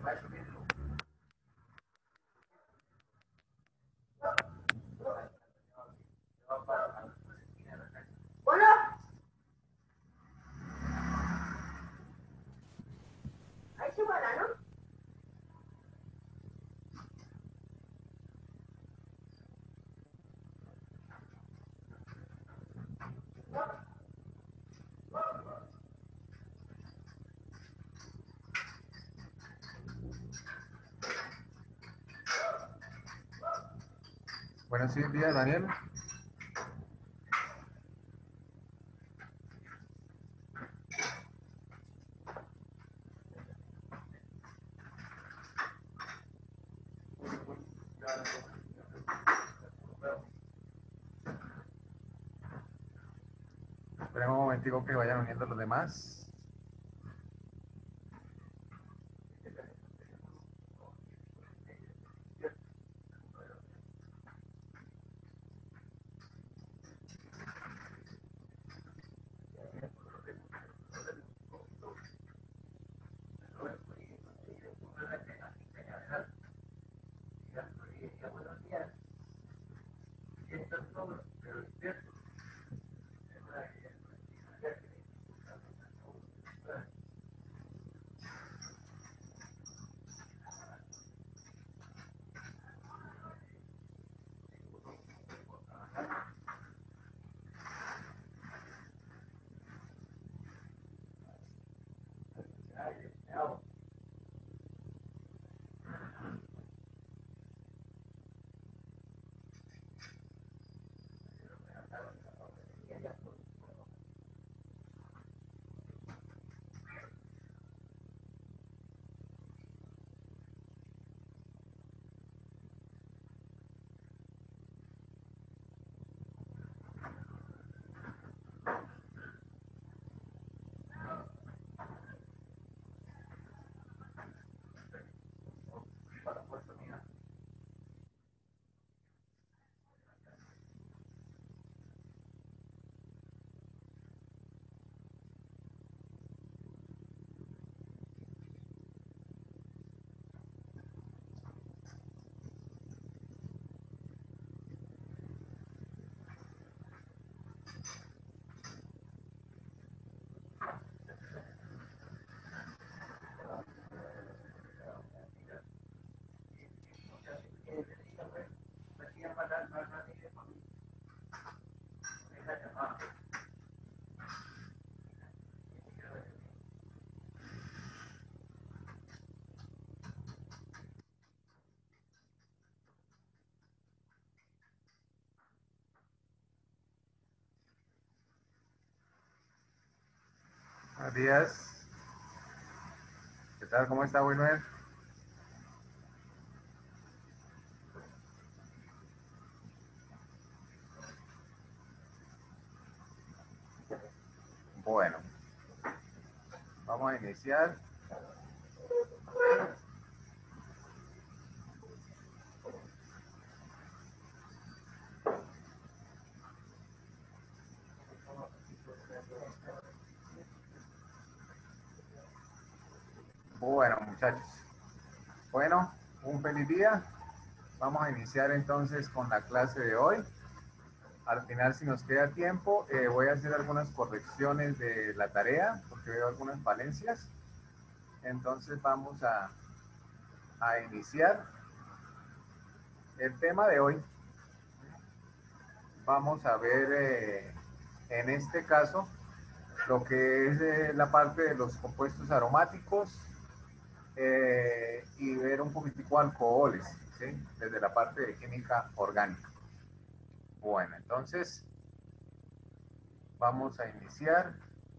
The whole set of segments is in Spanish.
Bueno, ahí se va, ¿no? Buenos días, Daniel. Esperemos un momentico que vayan uniendo los demás. Buenos días. ¿Qué tal? ¿Cómo está, Wilmer? Bueno, vamos a iniciar. Bueno, muchachos. Bueno, un feliz día. Vamos a iniciar entonces con la clase de hoy. Al final, si nos queda tiempo, voy a hacer algunas correcciones de la tarea, porque veo algunas falencias. Entonces vamos a iniciar el tema de hoy. Vamos a ver en este caso lo que es la parte de los compuestos aromáticos y ver un poquitico alcoholes, ¿sí? Desde la parte de química orgánica. Bueno, entonces vamos a iniciar.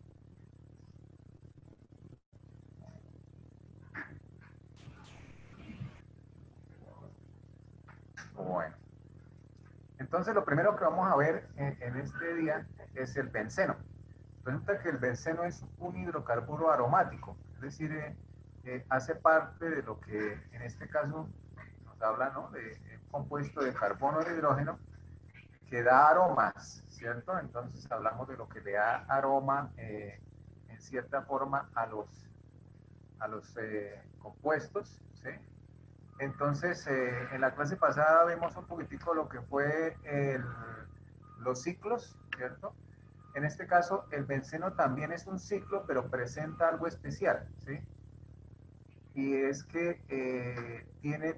Bueno, entonces lo primero que vamos a ver en este día es el benceno. Resulta que el benceno es un hidrocarburo aromático, es decir, hace parte de lo que en este caso nos habla, ¿no? De un compuesto de carbono de hidrógeno que da aromas, ¿cierto? Entonces hablamos de lo que le da aroma en cierta forma compuestos, ¿sí? Entonces, en la clase pasada vimos un poquitico lo que fue los ciclos, ¿cierto? En este caso, el benceno también es un ciclo, pero presenta algo especial, ¿sí? Y es que tiene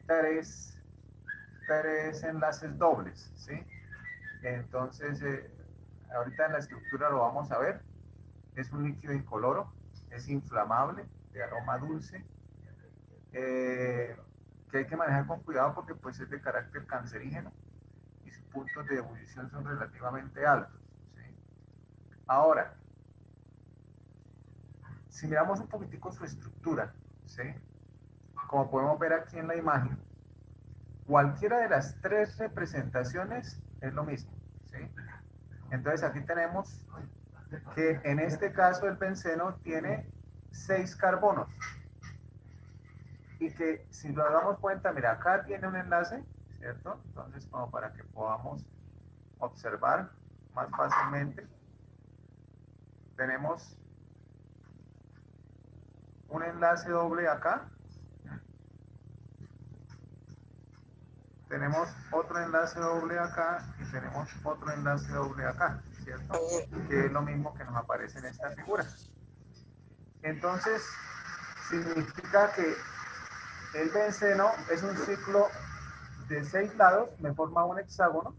tres enlaces dobles, ¿sí? Entonces, ahorita en la estructura lo vamos a ver. Es un líquido incoloro, es inflamable, de aroma dulce, que hay que manejar con cuidado porque pues es de carácter cancerígeno y sus puntos de ebullición son relativamente altos, ¿sí? Ahora, si miramos un poquitico su estructura, ¿sí? Como podemos ver aquí en la imagen, cualquiera de las tres representaciones es lo mismo, ¿sí? Entonces aquí tenemos que en este caso el benceno tiene 6 carbonos y que si lo damos cuenta, mira, acá tiene un enlace, ¿cierto? Entonces, como para que podamos observar más fácilmente, tenemos un enlace doble acá, tenemos otro enlace doble acá y tenemos otro enlace doble acá, ¿cierto? Que es lo mismo que nos aparece en esta figura. Entonces, significa que el benceno es un ciclo de 6 lados, me forma un hexágono,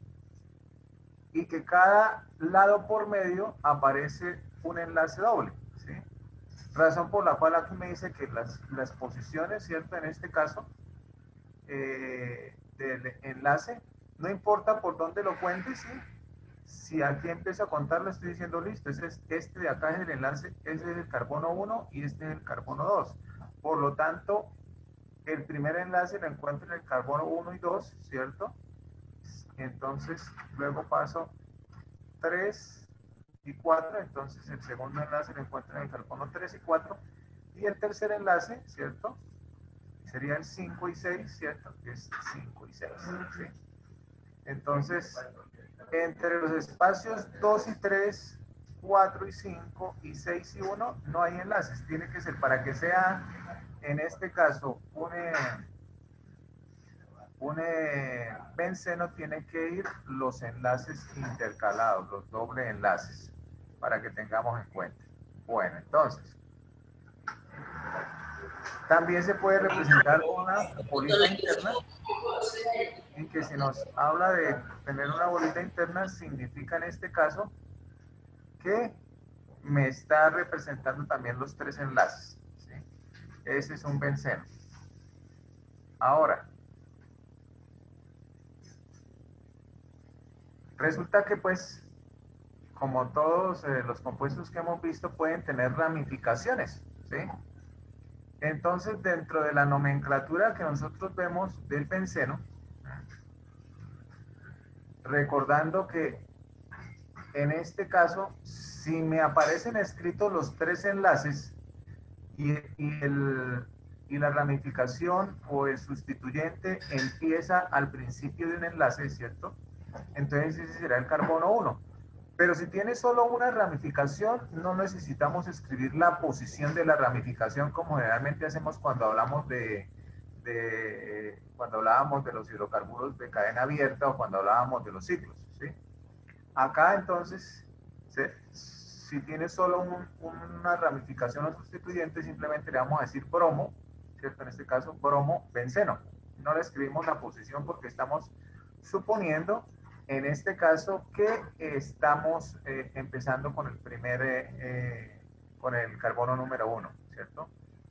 y que cada lado por medio aparece un enlace doble, ¿sí? Razón por la cual aquí me dice que las posiciones, ¿cierto? En este caso, del enlace, no importa por dónde lo cuentes, ¿sí? Si aquí empiezo a contar, le estoy diciendo, listo, este de acá es el enlace, ese es el carbono 1 y este es el carbono 2. Por lo tanto, el primer enlace lo encuentro en el carbono 1 y 2, ¿cierto? Entonces, luego paso 3 y 4, entonces el segundo enlace lo encuentro en el carbono 3 y 4, y el tercer enlace, ¿cierto? Sería el 5 y 6, ¿cierto? Que es 5 y 6, ¿sí? Entonces, entre los espacios 2 y 3, 4 y 5 y 6 y 1, no hay enlaces. Tiene que ser, para que sea, en este caso, un benceno, tiene que ir los enlaces intercalados, los doble enlaces, para que tengamos en cuenta. Bueno, entonces, también se puede representar una bolita interna, y que si nos habla de tener una bolita interna, significa en este caso que me está representando también los tres enlaces, ¿sí? Ese es un benceno. Ahora, resulta que pues, como todos los compuestos que hemos visto, pueden tener ramificaciones, ¿sí? Entonces, dentro de la nomenclatura que nosotros vemos del benceno, recordando que en este caso, si me aparecen escritos los tres enlaces y la ramificación o el sustituyente empieza al principio de un enlace, ¿cierto? Entonces ese será el carbono 1. Pero si tiene solo una ramificación, no necesitamos escribir la posición de la ramificación como generalmente hacemos cuando hablamos cuando hablábamos de los hidrocarburos de cadena abierta o cuando hablábamos de los ciclos, ¿sí? Acá entonces, si tiene solo una ramificación o sustituyente, simplemente le vamos a decir bromo, ¿cierto? En este caso, bromo benceno. No le escribimos la posición porque estamos suponiendo, en este caso, que estamos empezando con con el carbono número 1, ¿cierto?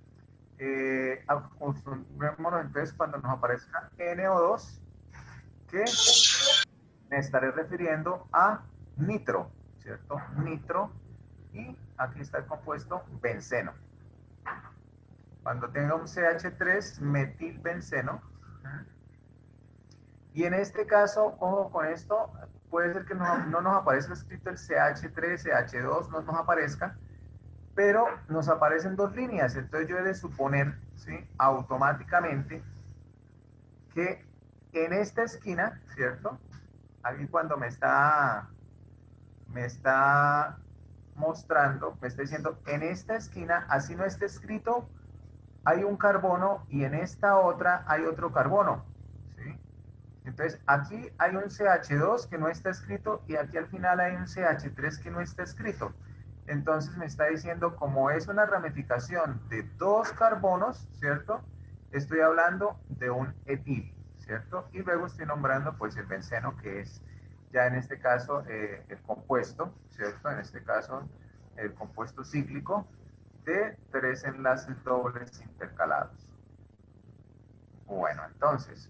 Acostumbrémonos entonces cuando nos aparezca NO2, que me estaré refiriendo a nitro, ¿cierto? Nitro, y aquí está el compuesto benceno. Cuando tenga un CH3, metilbenceno. Y en este caso, ojo con esto, puede ser que no nos aparezca escrito el CH3, CH2, no nos aparezca, pero nos aparecen dos líneas. Entonces yo he de suponer, ¿sí? Automáticamente que en esta esquina, ¿cierto? Aquí cuando me está mostrando, me está diciendo, en esta esquina, así no está escrito, hay un carbono y en esta otra hay otro carbono, ¿sí? Entonces, aquí hay un CH2 que no está escrito y aquí al final hay un CH3 que no está escrito. Entonces me está diciendo, como es una ramificación de dos carbonos, ¿cierto? Estoy hablando de un etil, ¿cierto? Y luego estoy nombrando pues el benceno, que es ya en este caso el compuesto, ¿cierto? En este caso el compuesto cíclico de 3 enlaces dobles intercalados. Bueno, entonces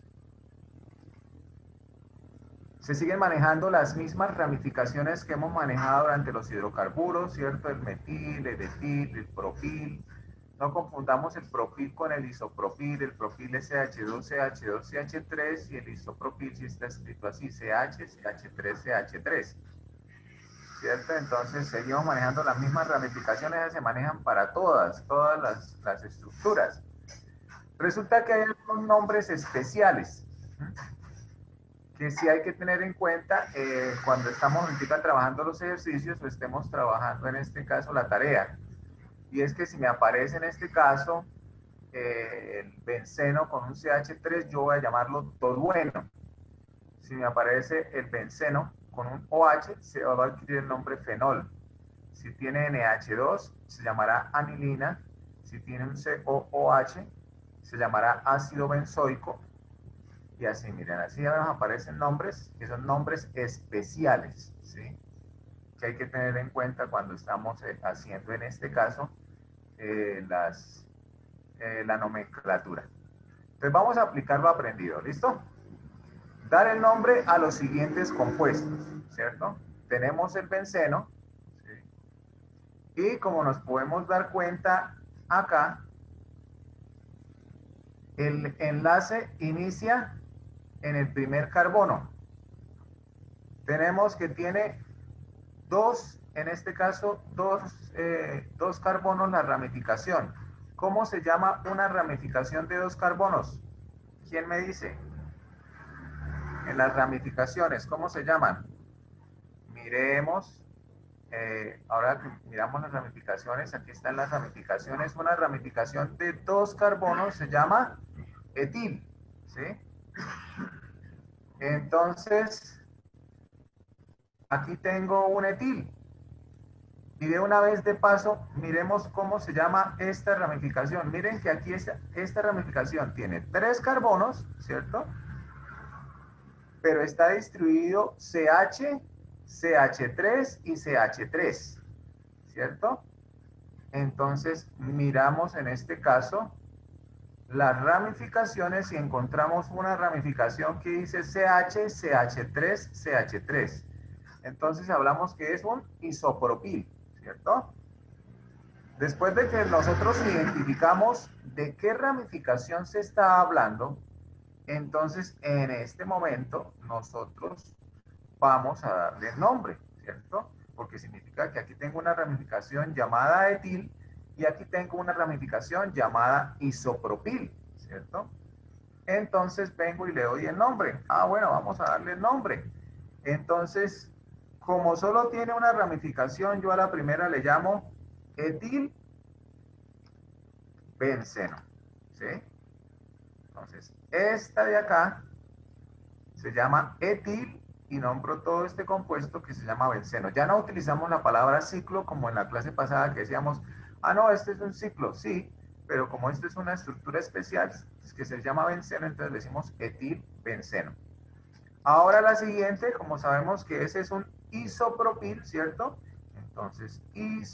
se siguen manejando las mismas ramificaciones que hemos manejado durante los hidrocarburos, ¿cierto? El metil, el etil, el propil. No confundamos el propil con el isopropil. El propil es CH2, CH2, CH3 y el isopropil sí está escrito así, CH, CH3, CH3. ¿Cierto? Entonces seguimos manejando las mismas ramificaciones, se manejan para todas las estructuras. Resulta que hay algunos nombres especiales que sí hay que tener en cuenta cuando estamos ahorita trabajando los ejercicios o estemos trabajando en este caso la tarea. Y es que si me aparece en este caso el benceno con un CH3, yo voy a llamarlo tolueno. Si me aparece el benceno con un OH, se va a adquirir el nombre fenol. Si tiene NH2, se llamará anilina. Si tiene un COOH, se llamará ácido benzoico. Y así, miren, así ya nos aparecen nombres que son nombres especiales, ¿sí? Que hay que tener en cuenta cuando estamos haciendo, en este caso, la nomenclatura. Entonces vamos a aplicar lo aprendido, ¿listo? Dar el nombre a los siguientes compuestos, ¿cierto? Tenemos el benceno, ¿sí? Y como nos podemos dar cuenta acá, el enlace inicia en el primer carbono. Tenemos que tiene dos, en este caso, dos carbonos la ramificación. ¿Cómo se llama una ramificación de dos carbonos? ¿Quién me dice? En las ramificaciones, ¿cómo se llaman? Miremos, ahora que miramos las ramificaciones, aquí están las ramificaciones. Una ramificación de dos carbonos se llama etil, ¿sí? Entonces, aquí tengo un etil. Y de una vez de paso, miremos cómo se llama esta ramificación. Miren que aquí esta ramificación tiene 3 carbonos, ¿cierto? Pero está distribuido CH, CH3 y CH3, ¿cierto? Entonces, miramos en este caso las ramificaciones y encontramos una ramificación que dice CH, CH3, CH3. Entonces hablamos que es un isopropil, ¿cierto? Después de que nosotros identificamos de qué ramificación se está hablando, entonces en este momento nosotros vamos a darle nombre, ¿cierto? Porque significa que aquí tengo una ramificación llamada etil y aquí tengo una ramificación llamada isopropil, ¿cierto? Entonces vengo y le doy el nombre. Ah, bueno, vamos a darle el nombre. Entonces, como solo tiene una ramificación, yo a la primera le llamo etil benceno, ¿sí? Entonces, esta de acá se llama etil y nombro todo este compuesto que se llama benceno. Ya no utilizamos la palabra ciclo como en la clase pasada que decíamos, ah, no, este es un ciclo, sí, pero como esto es una estructura especial que se llama benceno, entonces decimos etil benceno. Ahora la siguiente, como sabemos que ese es un isopropil, ¿cierto? Entonces,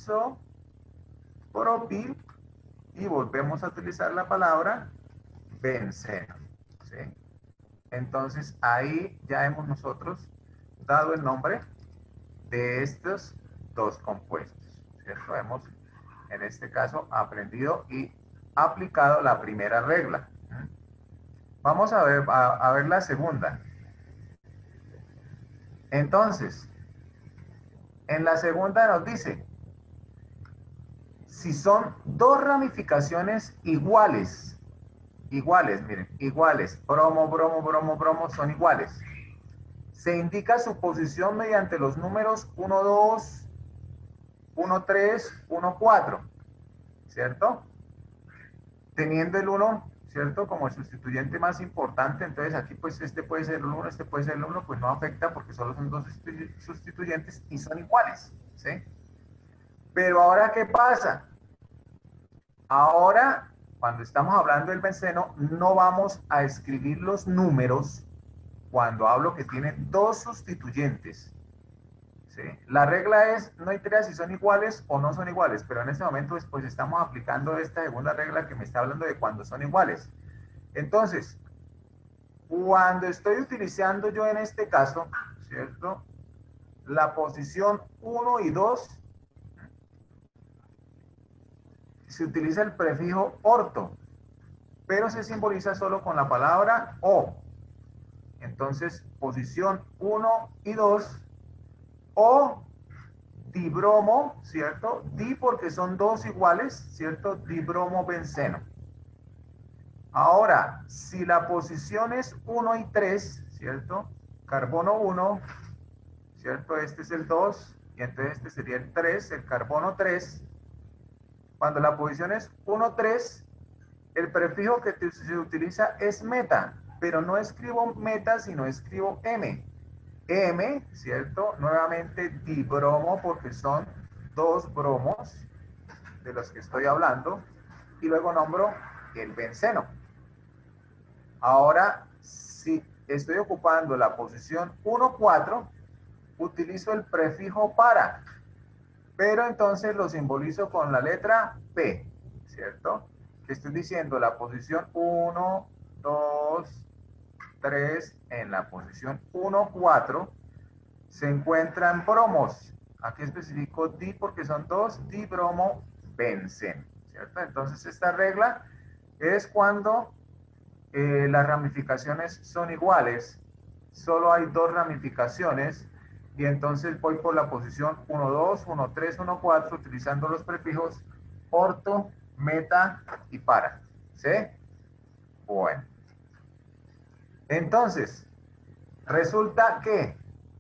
isopropil y volvemos a utilizar la palabra benceno, ¿sí? Entonces, ahí ya hemos nosotros dado el nombre de estos dos compuestos, ¿cierto? Hemos, en este caso, aprendido y aplicado la primera regla. Vamos a ver la segunda. Entonces, en la segunda nos dice, si son dos ramificaciones iguales, miren, iguales, bromo, bromo, bromo, bromo, son iguales. Se indica su posición mediante los números 1, 2, 1, 3, 1, 4, ¿cierto? teniendo el 1, ¿cierto? Como el sustituyente más importante, entonces aquí pues este puede ser el 1, este puede ser el 1, pues no afecta porque solo son dos sustituyentes y son iguales, ¿sí? Pero ahora, ¿qué pasa? Ahora, cuando estamos hablando del benceno, no vamos a escribir los números cuando hablo que tiene dos sustituyentes. ¿Sí? La regla es, no interesa si son iguales o no son iguales, pero en este momento pues estamos aplicando esta segunda regla que me está hablando de cuando son iguales. Entonces, cuando estoy utilizando yo en este caso, ¿cierto? La posición 1 y 2, se utiliza el prefijo orto, pero se simboliza solo con la palabra o. Entonces, posición 1 y 2, o dibromo, ¿cierto? Di porque son dos iguales, ¿cierto? Dibromo benceno. Ahora, si la posición es 1 y 3, ¿cierto? Carbono 1, ¿cierto? Este es el 2, y entonces este sería el 3, el carbono 3. Cuando la posición es 1, 3, el prefijo que se utiliza es meta, pero no escribo meta, sino escribo M. M, ¿cierto? Nuevamente dibromo porque son dos bromos de los que estoy hablando, y luego nombro el benceno. Ahora, si estoy ocupando la posición 1, 4, utilizo el prefijo para, pero entonces lo simbolizo con la letra P, ¿cierto? Que estoy diciendo la posición 1, 2, 3, en la posición 1, 4, se encuentran bromos. Aquí especifico di porque son dos, dibromo benceno, ¿cierto? Entonces esta regla es cuando las ramificaciones son iguales, solo hay dos ramificaciones, y entonces voy por la posición 1, 2, 1, 3, 1, 4, utilizando los prefijos orto, meta y para, ¿sí? Bueno. Entonces, resulta que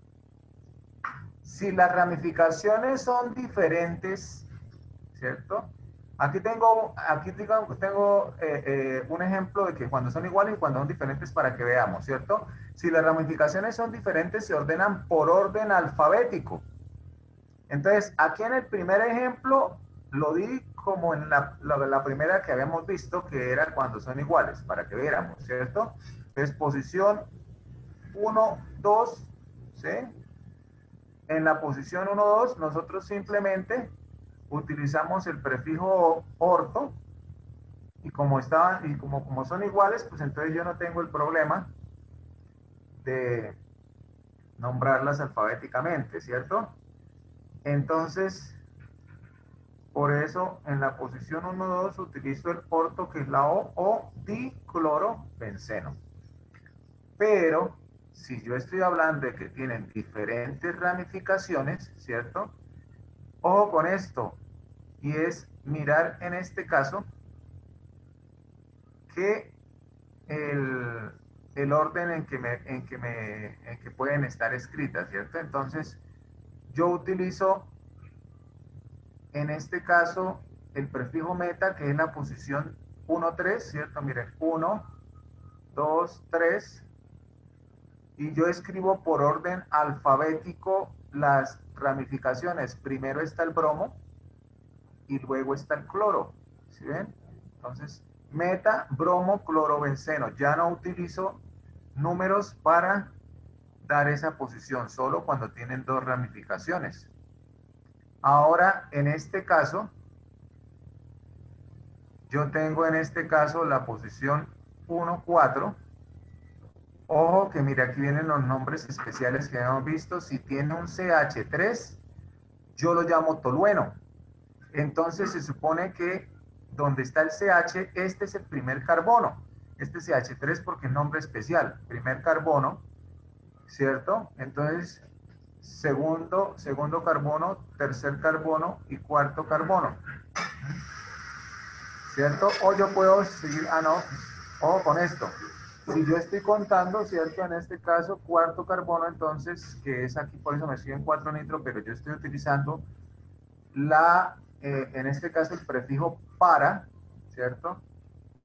si las ramificaciones son diferentes, ¿cierto? Aquí tengo un ejemplo de que cuando son iguales y cuando son diferentes para que veamos, ¿cierto? Si las ramificaciones son diferentes, se ordenan por orden alfabético. Entonces, aquí en el primer ejemplo, lo di como en la primera que habíamos visto, que era cuando son iguales, para que viéramos, ¿cierto? Entonces, posición 1, 2, ¿sí? En la posición 1, 2, nosotros simplemente utilizamos el prefijo orto, y como son iguales, pues entonces yo no tengo el problema de nombrarlas alfabéticamente, ¿cierto? Entonces, por eso en la posición 1, 2 utilizo el orto, que es la o diclorobenceno. Pero si yo estoy hablando de que tienen diferentes ramificaciones, ¿cierto? Ojo con esto, y es mirar en este caso que el orden en que pueden estar escritas, ¿cierto? Entonces, yo utilizo en este caso el prefijo meta, que es la posición 1, 3, ¿cierto? Miren, 1, 2, 3, y yo escribo por orden alfabético las ramificaciones. Primero está el bromo y luego está el cloro, ¿sí ven? Entonces, meta, bromo, cloro, benceno. Ya no utilizo números para dar esa posición, solo cuando tienen dos ramificaciones. Ahora, en este caso, yo tengo en este caso la posición 1, 4. Ojo que mira, aquí vienen los nombres especiales que hemos visto. Si tiene un CH3, yo lo llamo tolueno. Entonces se supone que donde está el CH, este es el primer carbono. Este CH3 porque es nombre especial, primer carbono, ¿cierto? Entonces, segundo carbono, tercer carbono y cuarto carbono, ¿cierto? O yo puedo seguir, no, ojo con esto. Si yo estoy contando, ¿cierto? En este caso, cuarto carbono, entonces, que es aquí, por eso me escriben 4 nitro, pero yo estoy utilizando en este caso, el prefijo para, ¿cierto?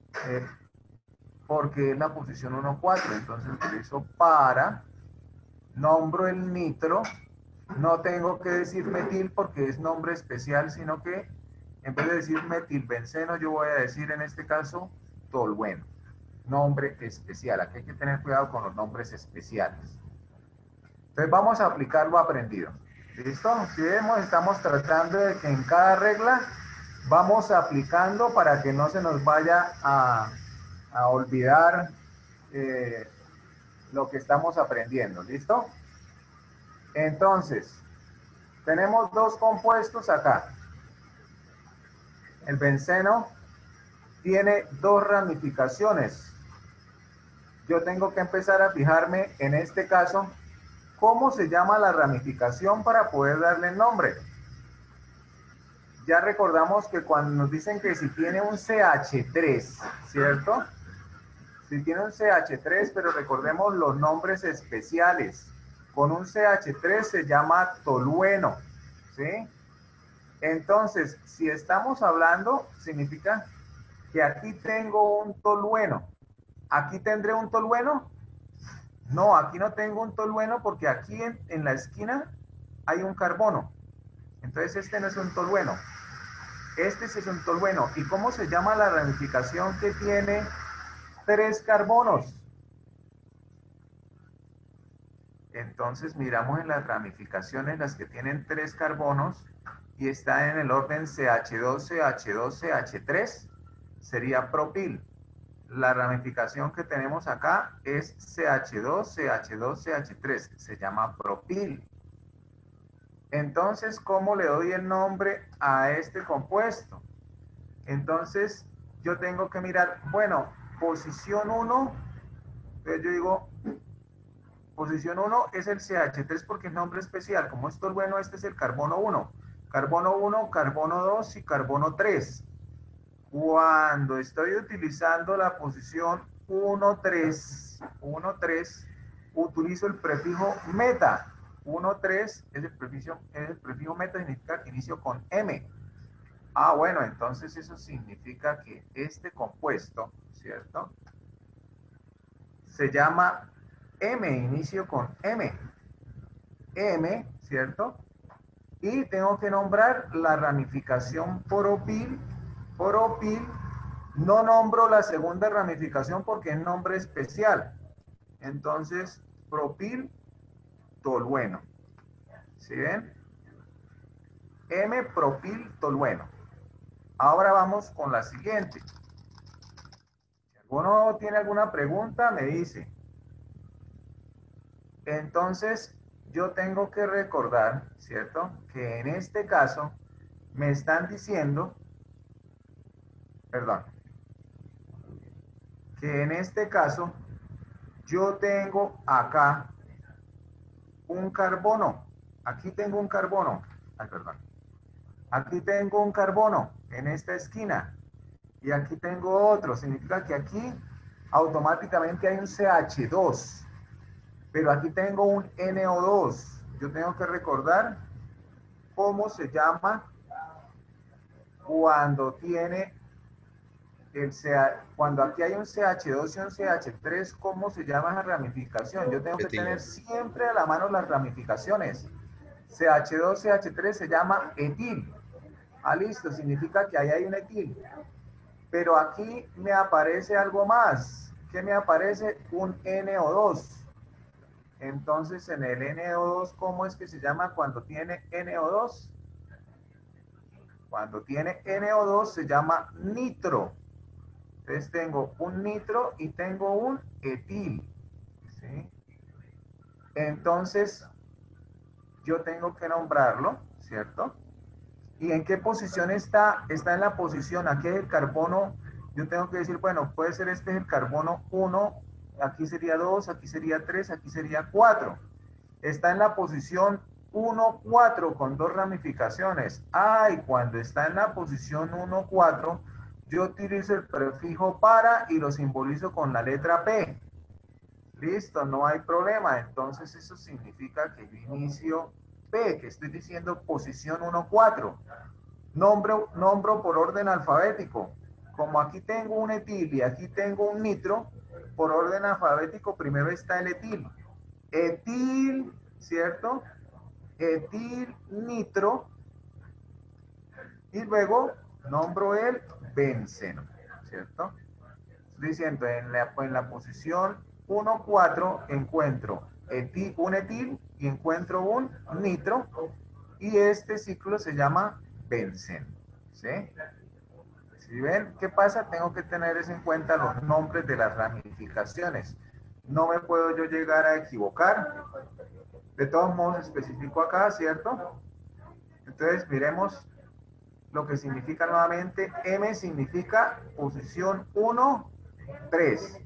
eh, porque es la posición 1,4. Entonces utilizo para, nombro el nitro, no tengo que decir metil porque es nombre especial, sino que en vez de decir metilbenceno, yo voy a decir en este caso tolueno, nombre especial. Aquí hay que tener cuidado con los nombres especiales. Entonces vamos a aplicar lo aprendido. ¿Listo? Si vemos, estamos tratando de que en cada regla vamos aplicando para que no se nos vaya a olvidar lo que estamos aprendiendo. ¿Listo? Entonces, tenemos dos compuestos acá. El benceno tiene dos ramificaciones. Yo tengo que empezar a fijarme en este caso cómo se llama la ramificación para poder darle nombre. Ya recordamos que cuando nos dicen que si tiene un CH3, ¿cierto? Si tiene un CH3, pero recordemos los nombres especiales. Con un CH3 se llama tolueno, ¿sí? Entonces, si estamos hablando, significa que aquí tengo un tolueno. ¿Aquí tendré un tolueno? No, aquí no tengo un tolueno porque aquí en la esquina hay un carbono. Entonces este no es un tolueno. Este sí es un tolueno. ¿Y cómo se llama la ramificación que tiene 3 carbonos? Entonces miramos en las ramificaciones las que tienen 3 carbonos y está en el orden CH2, CH2, CH3, sería propil. La ramificación que tenemos acá es CH2, CH2, CH3, se llama propil. Entonces, ¿cómo le doy el nombre a este compuesto? Entonces, yo tengo que mirar, bueno, posición 1, entonces yo digo, posición 1 es el CH3 porque es nombre especial. Como esto es bueno, este es el carbono 1. Carbono 1, carbono 2 y carbono 3. Cuando estoy utilizando la posición 1, 3, utilizo el prefijo meta. 1, 3 es el prefijo meta, significa que inicio con M. Ah, bueno, entonces eso significa que este compuesto, ¿cierto? Se llama M, inicio con M. M, ¿cierto? Y tengo que nombrar la ramificación propil. Propil, no nombro la segunda ramificación porque es nombre especial. Entonces, propil tolueno. ¿Sí ven? M-propil tolueno. Ahora vamos con la siguiente. Si alguno tiene alguna pregunta, me dice. Entonces, yo tengo que recordar, ¿cierto? Que en este caso me están diciendo, perdón, que en este caso yo tengo acá un carbono. Aquí tengo un carbono. Ay, perdón. Aquí tengo un carbono en esta esquina. Y aquí tengo otro. Significa que aquí automáticamente hay un CH2. Pero aquí tengo un NO2. Yo tengo que recordar cómo se llama cuando tiene cuando aquí hay un CH2 y un CH3, ¿cómo se llama esa ramificación? Yo tengo que tener siempre a la mano las ramificaciones. CH2, CH3 se llama etil. Ah, listo, significa que ahí hay un etil. Pero aquí me aparece algo más. ¿Qué me aparece? Un NO2. Entonces, en el NO2, ¿cómo es que se llama cuando tiene NO2? Cuando tiene NO2 se llama nitro. Entonces tengo un nitro y tengo un etil. ¿Sí? Entonces, yo tengo que nombrarlo, ¿cierto? ¿Y en qué posición está? Está en la posición, aquí es el carbono, yo tengo que decir, bueno, puede ser este es el carbono 1, aquí sería 2, aquí sería 3, aquí sería 4. Está en la posición 1, 4 con dos ramificaciones. Ah, y cuando está en la posición 1, 4, yo utilizo el prefijo para y lo simbolizo con la letra P. Listo, no hay problema. Entonces eso significa que yo inicio P, que estoy diciendo posición 1, 4. Nombro por orden alfabético. como aquí tengo un etil y aquí tengo un nitro, por orden alfabético primero está el etil. Etil, ¿cierto? Etil nitro, y luego nombro el benceno, ¿cierto? Estoy diciendo, en la posición 1, 4 encuentro un etil y encuentro un nitro, y este ciclo se llama benceno, ¿sí? Si ven qué pasa, tengo que tener en cuenta los nombres de las ramificaciones. No me puedo yo llegar a equivocar. De todos modos, especifico acá, ¿cierto? Entonces, miremos lo que significa nuevamente. M significa posición 1, 3.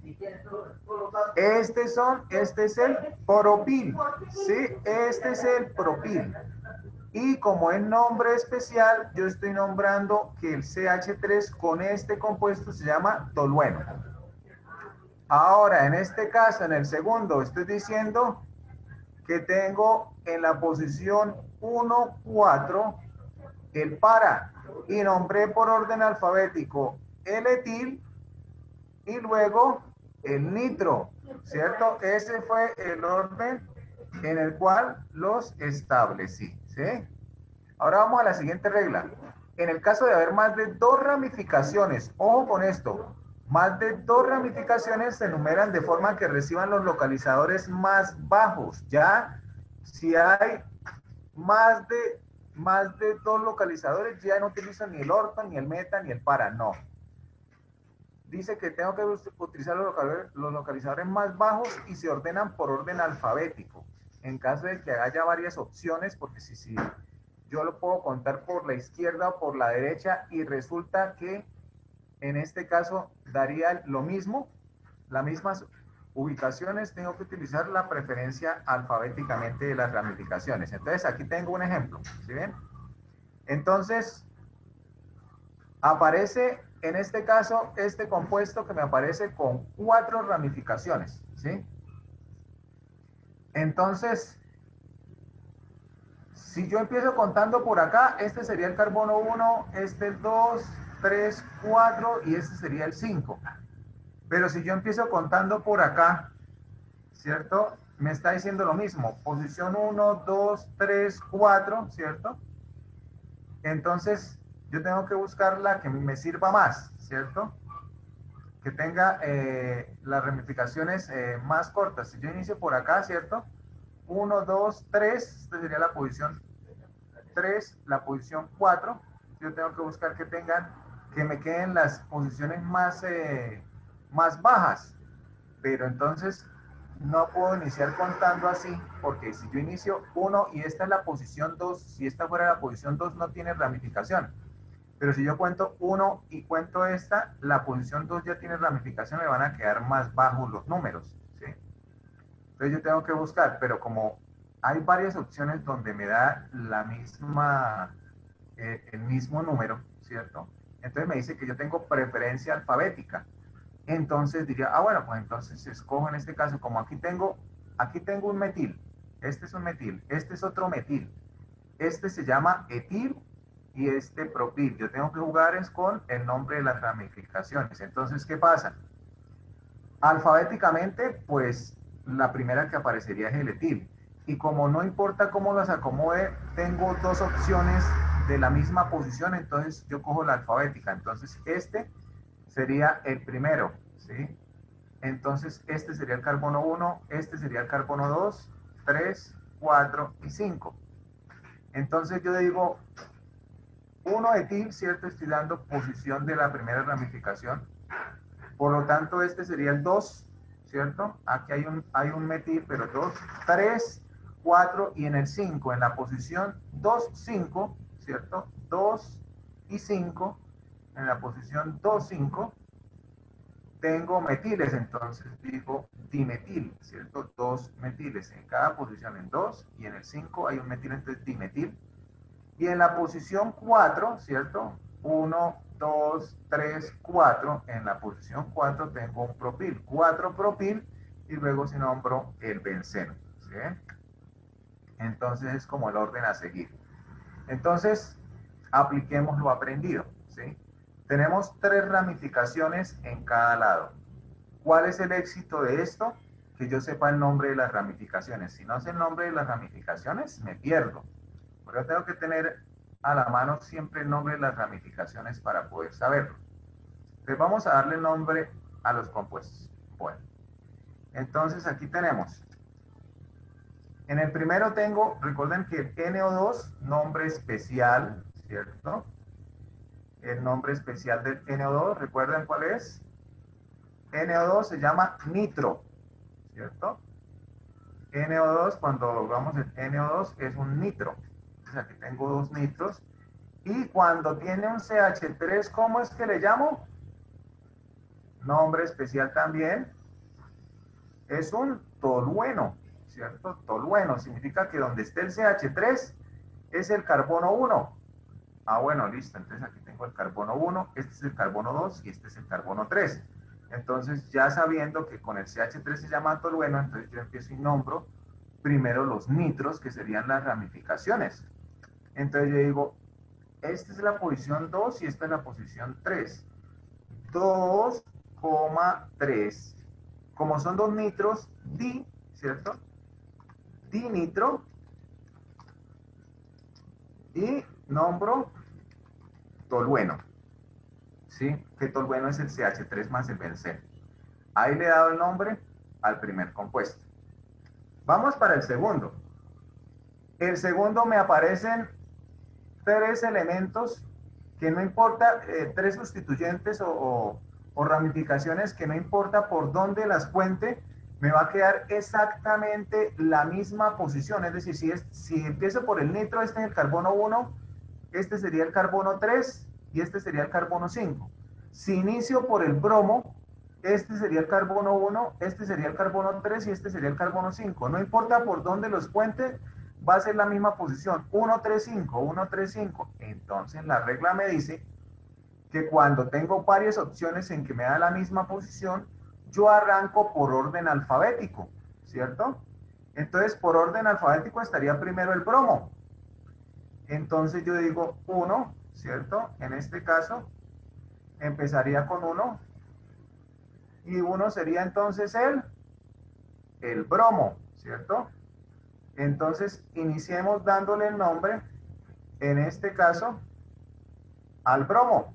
Este es el propil, ¿sí? Este es el propil. Y como es nombre especial, yo estoy nombrando que el CH3 con este compuesto se llama tolueno. Ahora, en este caso, en el segundo, estoy diciendo que tengo en la posición 1, 4 el para, y nombré por orden alfabético el etil y luego el nitro, ¿cierto? Ese fue el orden en el cual los establecí, ¿sí? Ahora vamos a la siguiente regla. En el caso de haber más de 2 ramificaciones, ojo con esto, más de 2 ramificaciones se enumeran de forma que reciban los localizadores más bajos. Ya, si hay más de 2 localizadores, ya no utilizo ni el orto, ni el meta, ni el para, no. Dice que tengo que utilizar los localizadores más bajos y se ordenan por orden alfabético. En caso de que haya varias opciones, porque si yo lo puedo contar por la izquierda o por la derecha y resulta que en este caso daría lo mismo, las mismas ubicaciones, tengo que utilizar la preferencia alfabéticamente de las ramificaciones. Entonces aquí tengo un ejemplo, ¿sí ven? Entonces aparece en este caso este compuesto que me aparece con 4 ramificaciones, ¿sí? Entonces, si yo empiezo contando por acá, este sería el carbono 1, este el 2, 3, 4 y este sería el 5. Pero si yo empiezo contando por acá, ¿cierto? Me está diciendo lo mismo, posición 1, 2, 3, 4, ¿cierto? Entonces, yo tengo que buscar la que me sirva más, ¿cierto? Que tenga las ramificaciones más cortas. Si yo inicio por acá, ¿cierto? 1, 2, 3, esta sería la posición 3, la posición 4. Yo tengo que buscar que me queden las posiciones más bajas. Pero entonces no puedo iniciar contando así, porque si yo inicio 1 y esta es la posición 2, si esta fuera la posición 2 no tiene ramificación. Pero si yo cuento 1 y cuento esta, la posición 2 ya tiene ramificación, me van a quedar más bajos los números, ¿sí? Entonces yo tengo que buscar, pero como hay varias opciones donde me da el mismo número, ¿cierto? Entonces me dice que yo tengo preferencia alfabética. Entonces diría, bueno, pues entonces escojo en este caso, como aquí tengo un metil, este es un metil, este es otro metil, este se llama etil y este propil. Yo tengo que jugar es con el nombre de las ramificaciones. Entonces, ¿qué pasa? Alfabéticamente, pues la primera que aparecería es el etil. Y como no importa cómo las acomode, tengo 2 opciones de la misma posición, entonces yo cojo la alfabética. Entonces, este sería el primero, ¿sí? Entonces, este sería el carbono 1, este sería el carbono 2, 3, 4 y 5. Entonces yo digo, 1 etil, ¿cierto? Estoy dando posición de la primera ramificación. Por lo tanto, este sería el 2, ¿cierto? Aquí hay un metil, pero 2, 3, 4 y en el 5, en la posición 2, 5, ¿cierto? 2 y 5, en la posición 2, 5, tengo metiles, entonces digo dimetil, ¿cierto? 2 metiles en cada posición, en 2 y en el 5 hay un metil, entonces dimetil. Y en la posición 4, ¿cierto? 1, 2, 3, 4. En la posición 4 tengo un propil, 4 propil, y luego si nombro el benceno, ¿sí? Entonces es como el orden a seguir. Entonces, apliquemos lo aprendido, ¿sí? Tenemos 3 ramificaciones en cada lado. ¿Cuál es el éxito de esto? Que yo sepa el nombre de las ramificaciones. Si no sé el nombre de las ramificaciones, me pierdo. Por eso tengo que tener a la mano siempre el nombre de las ramificaciones para poder saberlo. Entonces vamos a darle nombre a los compuestos. Bueno, entonces aquí tenemos. En el primero tengo, recuerden que el NO2, nombre especial, ¿cierto? El nombre especial del NO2, ¿recuerdan cuál es? NO2 se llama nitro, ¿cierto? NO2, cuando vamos el NO2 es un nitro. Entonces aquí tengo 2 nitros. Y cuando tiene un CH3, ¿cómo es que le llamo? Nombre especial también. Es un tolueno, ¿cierto? Tolueno significa que donde esté el CH3 es el carbono 1. Ah, bueno, listo. Entonces aquí tengo el carbono 1, este es el carbono 2 y este es el carbono 3. Entonces, ya sabiendo que con el CH3 se llama tolueno, entonces yo empiezo y nombro primero los nitros, que serían las ramificaciones. Entonces yo digo, esta es la posición 2 y esta es la posición 3. 2,3. Como son 2 nitros, di, ¿cierto? Dinitro. Y nombro tolueno. ¿Sí? Que tolueno es el CH3 más el benceno. Ahí le he dado el nombre al primer compuesto. Vamos para el segundo. El segundo me aparecen 3 elementos que no importa, 3 sustituyentes o ramificaciones que no importa por dónde las cuente, me va a quedar exactamente la misma posición. Es decir, si empiezo por el nitro, este es el carbono 1, este sería el carbono 3 y este sería el carbono 5. Si inicio por el bromo, este sería el carbono 1, este sería el carbono 3 y este sería el carbono 5. No importa por dónde los cuente, va a ser la misma posición, 1, 3, 5, 1, 3, 5. Entonces la regla me dice que cuando tengo varias opciones en que me da la misma posición, yo arranco por orden alfabético, ¿cierto? Entonces por orden alfabético estaría primero el bromo. Entonces yo digo 1, ¿cierto? En este caso empezaría con 1 y 1 sería entonces el bromo, ¿cierto? Entonces iniciemos dándole el nombre, en este caso, al bromo.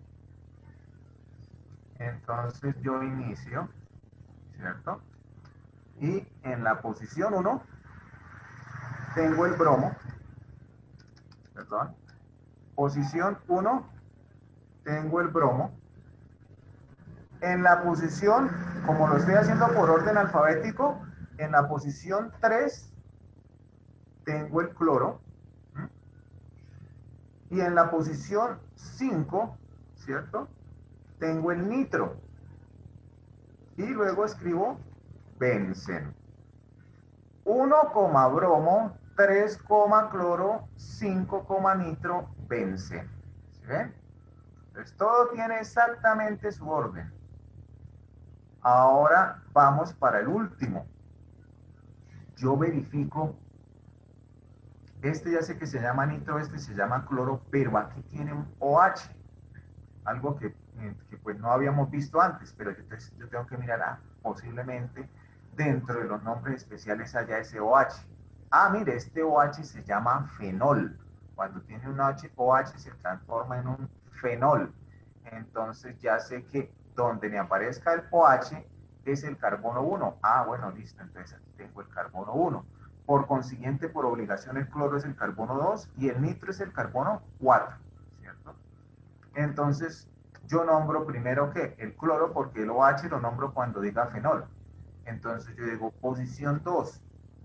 Entonces yo inicio, ¿cierto? Y en la posición 1 tengo el bromo, perdón. Posición 1 tengo el bromo. En la posición, como lo estoy haciendo por orden alfabético, en la posición 3 tengo el cloro. Y en la posición 5, ¿cierto? Tengo el nitro. Y luego escribo benceno. 1, bromo, 3, cloro, 5, nitro, benceno. ¿Sí ven? Entonces todo tiene exactamente su orden. Ahora vamos para el último. Yo verifico, este ya sé que se llama nitro, este se llama cloro, pero aquí tiene un OH, algo que pues no habíamos visto antes, pero yo tengo que mirar, posiblemente dentro de los nombres especiales haya ese OH. Mire, este OH se llama fenol. Cuando tiene un OH se transforma en un fenol. Entonces ya sé que donde me aparezca el OH es el carbono 1. Bueno, listo. Entonces aquí tengo el carbono 1. Por consiguiente, por obligación, el cloro es el carbono 2 y el nitro es el carbono 4. ¿Cierto? Entonces, yo nombro primero que el cloro, porque el OH lo nombro cuando diga fenol. Entonces yo digo posición 2.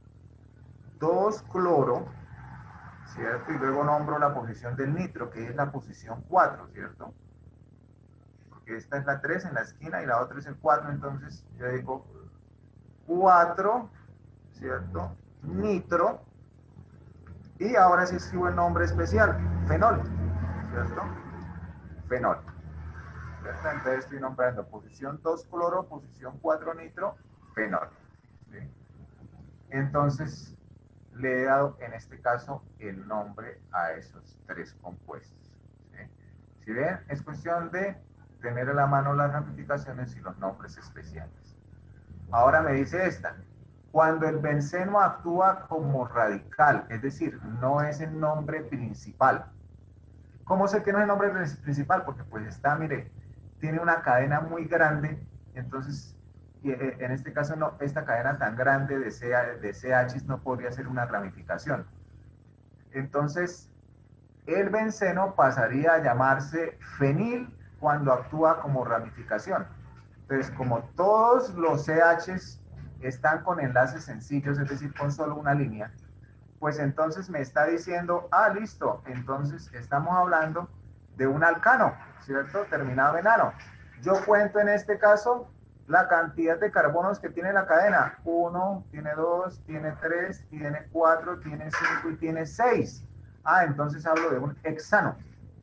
2 cloro, ¿cierto? Y luego nombro la posición del nitro, que es la posición 4, ¿cierto? Porque esta es la 3 en la esquina y la otra es el 4, entonces yo digo 4, ¿cierto? Nitro. Y ahora sí escribo el nombre especial, fenol, ¿cierto? Fenol. ¿Cierto? Entonces estoy nombrando posición 2 cloro, posición 4 nitro, fenol. ¿Sí? Entonces le he dado en este caso el nombre a esos 3 compuestos. ¿Sí? Si ven, es cuestión de tener a la mano las ramificaciones y los nombres especiales. Ahora me dice esta. Cuando el benceno actúa como radical, es decir, no es el nombre principal. ¿Cómo sé que no es el nombre principal? Porque pues está, mire, tiene una cadena muy grande, entonces en este caso no, esta cadena tan grande de CH no podría ser una ramificación. Entonces, el benceno pasaría a llamarse fenil cuando actúa como ramificación. Entonces, como todos los CHs están con enlaces sencillos, es decir, con solo una línea, pues entonces me está diciendo, ah, listo, entonces estamos hablando de un alcano, ¿cierto? Terminado en ano. Yo cuento en este caso la cantidad de carbonos que tiene la cadena. 1, tiene 2, tiene 3, tiene 4, tiene 5 y tiene 6. Ah, entonces hablo de un hexano.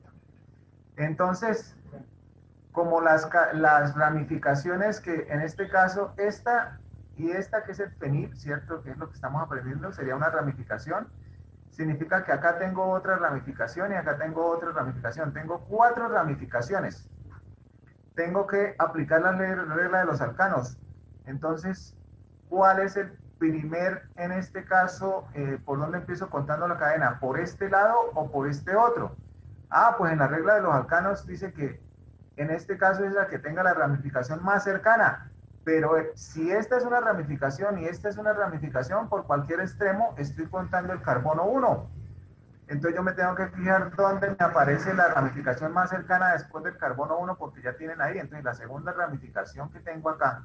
Entonces, como las ramificaciones que en este caso, esta y esta que es el fenil, ¿cierto? Que es lo que estamos aprendiendo, sería una ramificación. Significa que acá tengo otra ramificación y acá tengo otra ramificación. Tengo 4 ramificaciones. Tengo que aplicar la regla de los alcanos. Entonces, ¿cuál es el primer, en este caso, por dónde empiezo contando la cadena? ¿Por este lado o por este otro? Ah, pues en la regla de los alcanos dice que en este caso es la que tenga la ramificación más cercana. Pero si esta es una ramificación y esta es una ramificación, por cualquier extremo estoy contando el carbono 1. Entonces yo me tengo que fijar dónde me aparece la ramificación más cercana después del carbono 1, porque ya tienen ahí. Entonces la segunda ramificación que tengo acá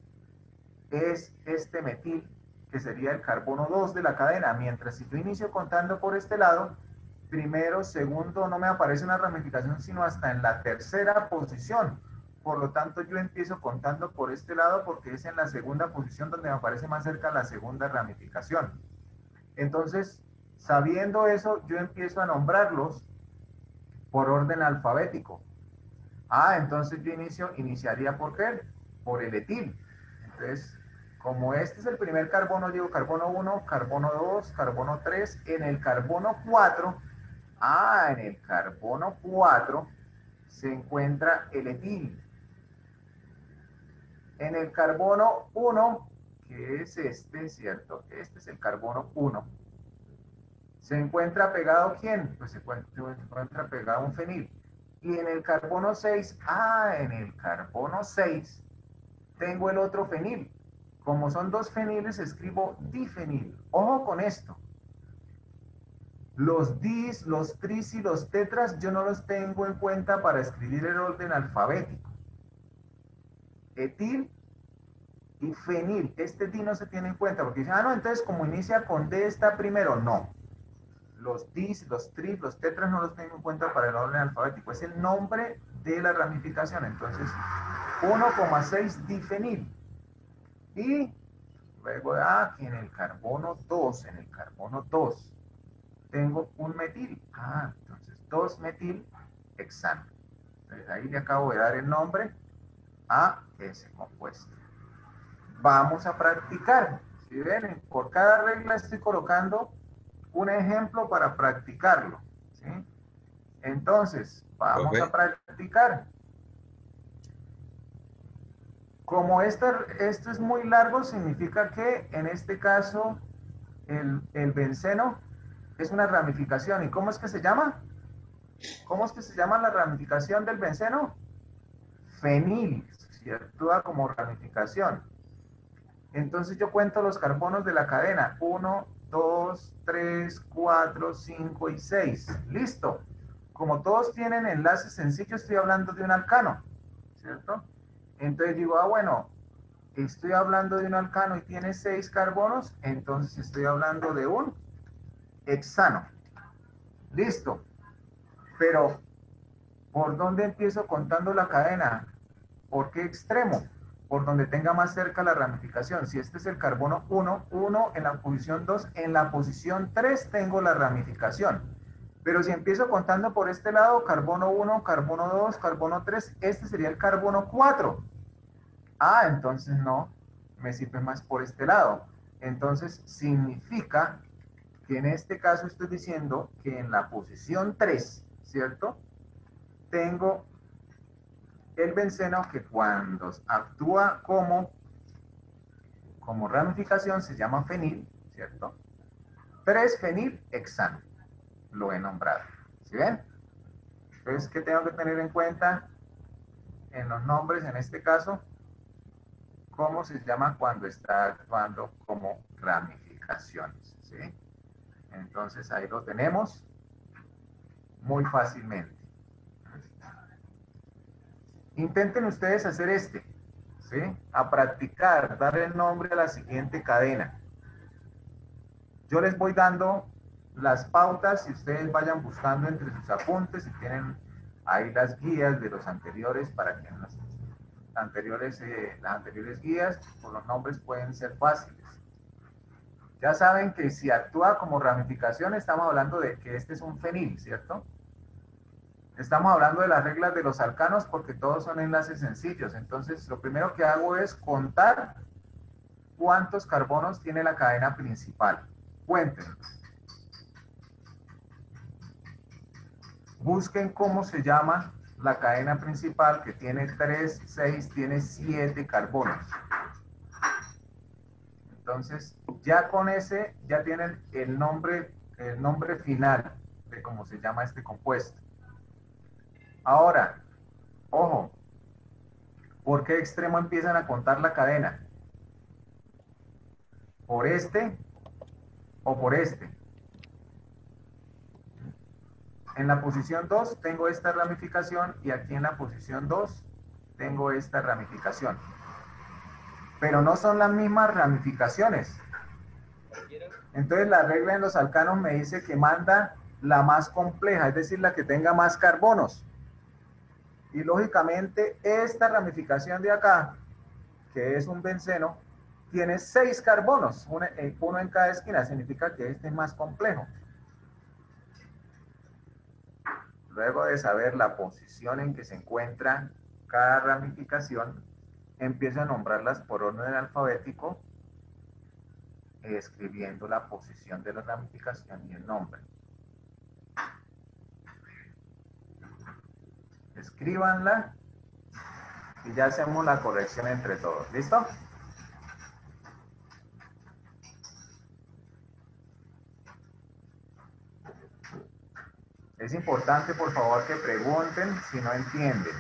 es este metil, que sería el carbono 2 de la cadena. Mientras si yo inicio contando por este lado, primero, segundo, no me aparece una ramificación sino hasta en la tercera posición. Por lo tanto, yo empiezo contando por este lado porque es en la segunda posición donde me aparece más cerca la segunda ramificación. Entonces, sabiendo eso, yo empiezo a nombrarlos por orden alfabético. Ah, entonces yo iniciaría ¿por qué? Por el etil. Entonces, como este es el primer carbono, digo carbono 1, carbono 2, carbono 3, en el carbono 4, en el carbono 4 se encuentra el etil. En el carbono 1, que es este, ¿cierto? Este es el carbono 1. ¿Se encuentra pegado quién? Pues se encuentra pegado un fenil. Y en el carbono 6, en el carbono 6 tengo el otro fenil. Como son 2 feniles, escribo difenil. Ojo con esto. Los dis, los tris y los tetras yo no los tengo en cuenta para escribir el orden alfabético. Etil y fenil. Este di no se tiene en cuenta porque dicen, no, entonces como inicia con D está primero. No. Los dis, los tris, los tetras no los tengo en cuenta para el orden alfabético. Es el nombre de la ramificación. Entonces, 1,6 difenil. Y luego, en el carbono 2, tengo un metil. Entonces 2-metil hexano. Entonces ahí le acabo de dar el nombre a ese compuesto. Vamos a practicar. Si ven, por cada regla estoy colocando un ejemplo para practicarlo. ¿Sí? Entonces, vamos a practicar. Como esto es muy largo, significa que en este caso el benceno es una ramificación. ¿Y cómo es que se llama? ¿Cómo es que se llama la ramificación del benceno? Fenil, si actúa como ramificación. Entonces yo cuento los carbonos de la cadena. 1, 2, 3, 4, 5 y 6. Listo. Como todos tienen enlaces sencillos, estoy hablando de un alcano, ¿cierto? Entonces digo, bueno, estoy hablando de un alcano y tiene 6 carbonos, entonces estoy hablando de un hexano. Listo. Pero, ¿por dónde empiezo contando la cadena? ¿Por qué extremo? Por donde tenga más cerca la ramificación. Si este es el carbono 1, 1 en la posición 2, en la posición 3 tengo la ramificación. Pero si empiezo contando por este lado, carbono 1, carbono 2, carbono 3, este sería el carbono 4. Entonces no, me sirve más por este lado. Entonces significa que en este caso estoy diciendo que en la posición 3, ¿cierto? Tengo el benceno que cuando actúa como ramificación se llama fenil, ¿cierto? 3-fenilhexano, lo he nombrado. ¿Sí ven? Entonces, ¿qué tengo que tener en cuenta en los nombres, en este caso? ¿Cómo se llama cuando está actuando como ramificaciones? ¿Sí? Entonces, ahí lo tenemos muy fácilmente. Intenten ustedes hacer ¿sí? A practicar, dar el nombre a la siguiente cadena. Yo les voy dando las pautas y ustedes vayan buscando entre sus apuntes y tienen ahí las guías de los anteriores para que en las anteriores guías por los nombres pueden ser fáciles. Ya saben que si actúa como ramificación estamos hablando de que este es un fenil, ¿cierto? Estamos hablando de las reglas de los alcanos porque todos son enlaces sencillos. Entonces, lo primero que hago es contar cuántos carbonos tiene la cadena principal. Cuéntenlos. Busquen cómo se llama la cadena principal que tiene 3, 6, tiene 7 carbonos. Entonces, ya con ese, ya tienen el nombre final de cómo se llama este compuesto. Ahora, ojo, ¿por qué extremo empiezan a contar la cadena? ¿Por este o por este? En la posición 2 tengo esta ramificación y aquí en la posición 2 tengo esta ramificación. Pero no son las mismas ramificaciones. Entonces la regla en los alcanos me dice que manda la más compleja, es decir, la que tenga más carbonos. Y lógicamente esta ramificación de acá, que es un benceno, tiene 6 carbonos, uno en cada esquina, significa que este es más complejo. Luego de saber la posición en que se encuentra cada ramificación, empiezo a nombrarlas por orden alfabético, escribiendo la posición de la ramificación y el nombre. Escríbanla y ya hacemos la corrección entre todos. ¿Listo? Es importante, por favor, que pregunten si no entienden.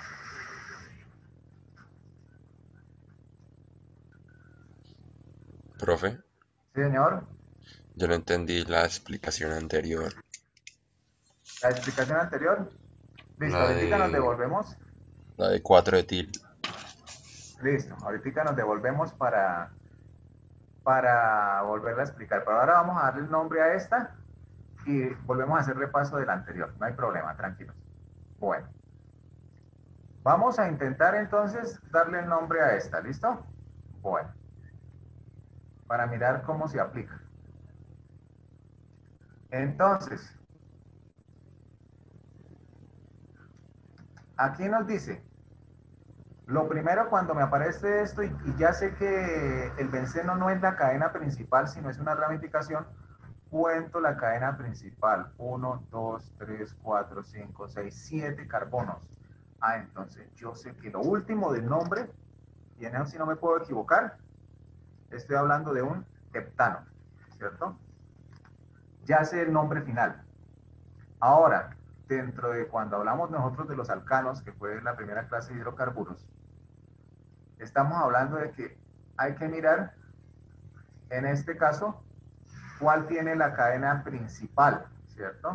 Profe, ¿Sí, señor? yo no entendí la explicación anterior. ¿La explicación anterior? Listo, La ahorita nos de, devolvemos. la de 4-etil. Listo, ahorita nos devolvemos para volverla a explicar. Pero ahora vamos a darle el nombre a esta y volvemos a hacer repaso del anterior. No hay problema, tranquilos. Bueno. Vamos a intentar entonces darle el nombre a esta, ¿listo? Bueno. Para mirar cómo se aplica. Entonces, aquí nos dice, lo primero cuando me aparece esto y ya sé que el benceno no es la cadena principal, sino es una ramificación, cuento la cadena principal. 1, 2, 3, 4, 5, 6, 7 carbonos. Ah, entonces yo sé que lo último del nombre, y en eso si no me puedo equivocar, estoy hablando de un heptano, ¿cierto? Ya sé el nombre final. Ahora, dentro de cuando hablamos nosotros de los alcanos, que fue la primera clase de hidrocarburos, estamos hablando de que hay que mirar, en este caso, cuál tiene la cadena principal, ¿cierto?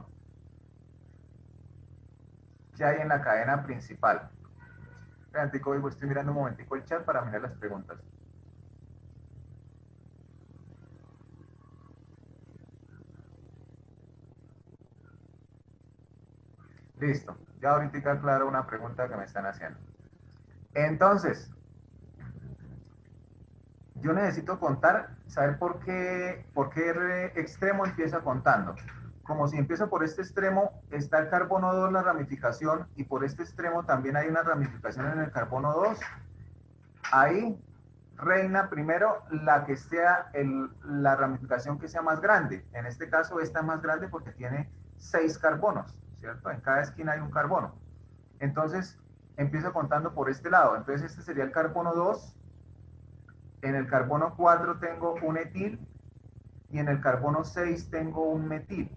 ¿Qué hay en la cadena principal? Estoy mirando un momentico el chat para mirar las preguntas. Listo, ya ahorita aclaro una pregunta que me están haciendo. Entonces, yo necesito contar, saber por qué extremo empieza contando. Como si empiezo por este extremo, está el carbono 2, la ramificación, y por este extremo también hay una ramificación en el carbono 2. Ahí reina primero la que sea la ramificación que sea más grande. En este caso, esta es más grande porque tiene 6 carbonos, ¿cierto? En cada esquina hay un carbono. Entonces, empiezo contando por este lado. Entonces este sería el carbono 2. En el carbono 4 tengo un etil y en el carbono 6 tengo un metil.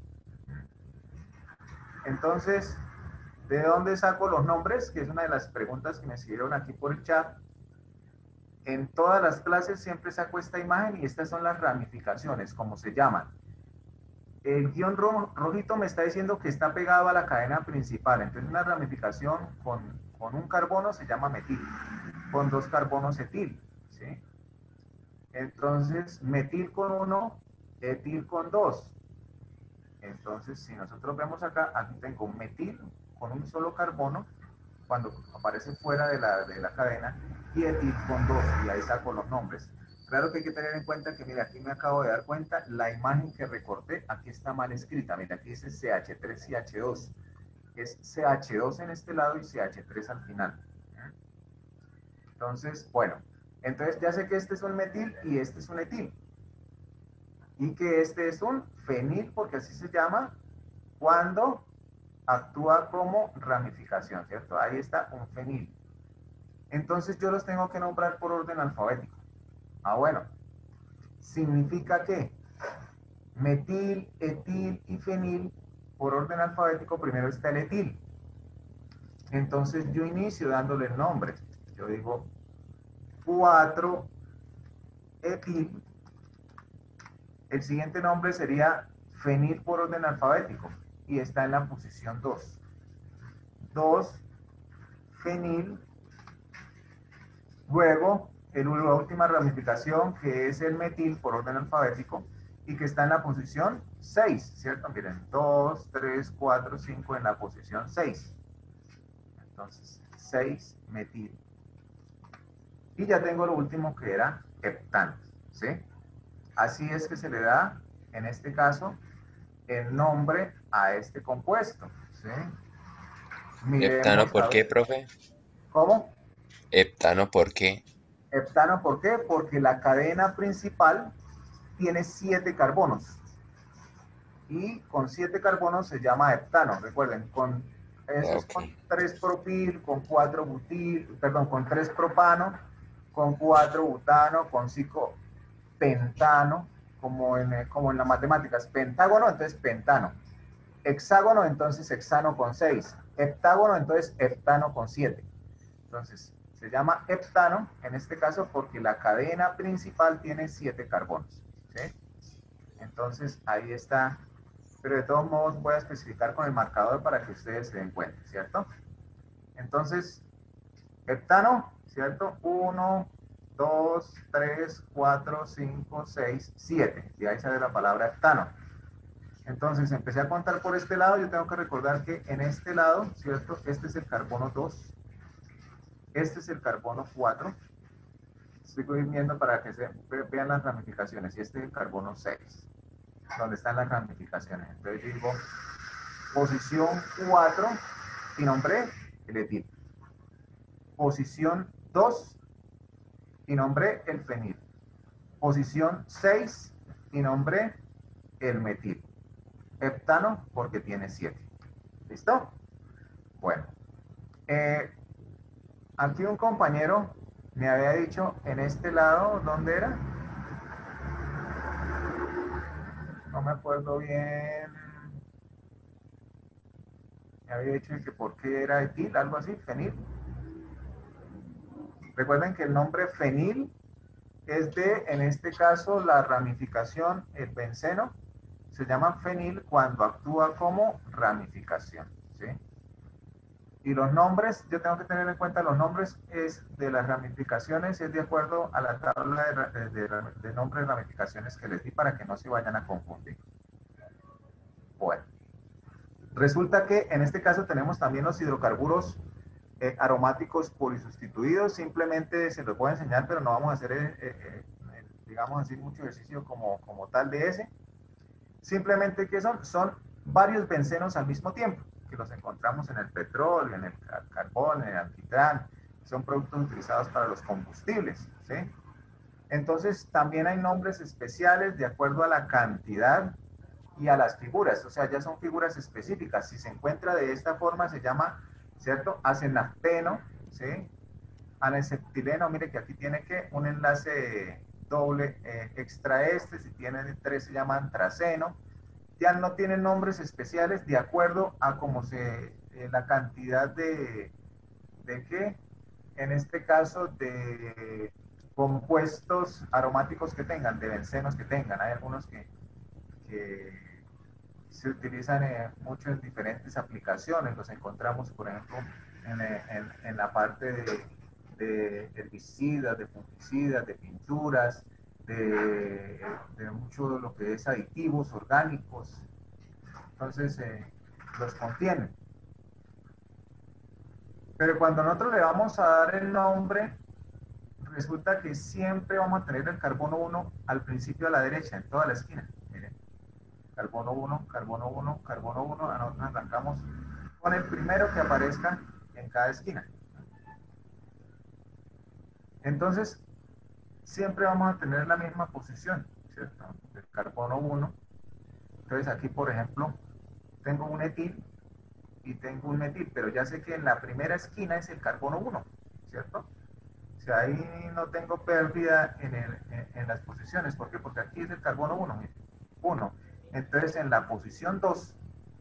Entonces, ¿de dónde saco los nombres? Que es una de las preguntas que me siguieron aquí por el chat. En todas las clases siempre saco esta imagen y estas son las ramificaciones, como se llaman. El guión rojito me está diciendo que está pegado a la cadena principal. Entonces una ramificación con un carbono se llama metil, con 2 carbonos etil, ¿sí? Entonces metil con 1, etil con 2. Entonces si nosotros vemos acá, aquí tengo un metil con un solo carbono cuando aparece fuera de la cadena, y etil con 2, y ahí saco los nombres. Claro que hay que tener en cuenta que, mira, aquí me acabo de dar cuenta, la imagen que recorté, aquí está mal escrita. Mira, aquí dice CH3CH2. Es CH2 en este lado y CH3 al final. Entonces, bueno, entonces ya sé que este es un metil y este es un etil. Y que este es un fenil, porque así se llama cuando actúa como ramificación, ¿cierto? Ahí está un fenil. Entonces yo los tengo que nombrar por orden alfabético. Ah, bueno, significa que metil, etil y fenil, por orden alfabético, primero está el etil. Entonces yo inicio dándole el nombre. Yo digo 4 etil. El siguiente nombre sería fenil por orden alfabético y está en la posición 2. 2 fenil. Luego, la última ramificación, que es el metil por orden alfabético y que está en la posición 6, ¿cierto? Miren, 2, 3, 4, 5 en la posición 6. Entonces, 6 metil. Y ya tengo lo último que era heptano, ¿sí? Así es que se le da, en este caso, el nombre a este compuesto, ¿sí? ¿Heptano Miremos a por qué, ver. profe? ¿Cómo? ¿Heptano por qué? Heptano, ¿por qué? Porque la cadena principal tiene 7 carbonos. Y con 7 carbonos se llama heptano. Recuerden, eso es Ok. con 3 propil, con 4 butil, perdón, con 3 propano, con 4 butano, con 5 pentano, como en las matemáticas. Pentágono, entonces pentano. Hexágono, entonces hexano con 6. Heptágono, entonces heptano con 7. Entonces, se llama heptano, en este caso, porque la cadena principal tiene 7 carbonos, ¿sí? Entonces, ahí está. Pero de todos modos voy a especificar con el marcador para que ustedes se den cuenta, ¿cierto? Entonces, heptano, ¿cierto? 1, 2, 3, 4, 5, 6, 7. Y ahí sale la palabra heptano. Entonces, empecé a contar por este lado. Yo tengo que recordar que en este lado, ¿cierto? Este es el carbono 2. Este es el carbono 4. Estoy viendo para que vean las ramificaciones. Y este es el carbono 6, donde están las ramificaciones. Entonces digo, posición 4 y nombré el etil. Posición 2 y nombré el fenil. Posición 6 y nombré el metil. Heptano porque tiene 7. ¿Listo? Bueno. Aquí un compañero me había dicho en este lado, ¿dónde era? No me acuerdo bien. Me había dicho que por qué era etil, algo así, fenil. Recuerden que el nombre fenil es de, en este caso, la ramificación, el benceno, se llama fenil cuando actúa como ramificación, ¿sí? Y los nombres, yo tengo que tener en cuenta los nombres es de las ramificaciones, es de acuerdo a la tabla de nombres de ramificaciones que les di para que no se vayan a confundir. Bueno, resulta que en este caso tenemos también los hidrocarburos aromáticos polisustituidos. Simplemente se los voy a enseñar, pero no vamos a hacer, digamos así, mucho ejercicio como tal de ese. Simplemente, ¿qué son? Son varios bencenos al mismo tiempo, que los encontramos en el petróleo, en el carbón, en el alquitrán. Son productos utilizados para los combustibles, ¿sí? Entonces, también hay nombres especiales de acuerdo a la cantidad y a las figuras. O sea, ya son figuras específicas. Si se encuentra de esta forma, se llama ¿cierto? Acenafteno, ¿sí? Aneceptileno, mire que aquí tiene que un enlace doble extra este, si tiene 3 se llama antraceno. Ya no tienen nombres especiales de acuerdo a cómo la cantidad ¿de qué? En este caso de compuestos aromáticos que tengan, de bencenos que tengan. Hay algunos que se utilizan mucho en diferentes aplicaciones. Los encontramos, por ejemplo, en la parte de herbicidas, de fungicidas, de pinturas, de mucho de lo que es aditivos orgánicos. Entonces, los contienen. Pero cuando nosotros le vamos a dar el nombre, resulta que siempre vamos a tener el carbono 1 al principio a la derecha, en toda la esquina. Miren, carbono 1, carbono 1, carbono 1. Nosotros arrancamos con el primero que aparezca en cada esquina. Entonces, siempre vamos a tener la misma posición, ¿cierto? El carbono 1. Entonces, aquí, por ejemplo, tengo un etil y tengo un metil, pero ya sé que en la primera esquina es el carbono 1, ¿cierto? O sea, ahí no tengo pérdida en las posiciones. ¿Por qué? Porque aquí es el carbono 1, 1. Entonces, en la posición 2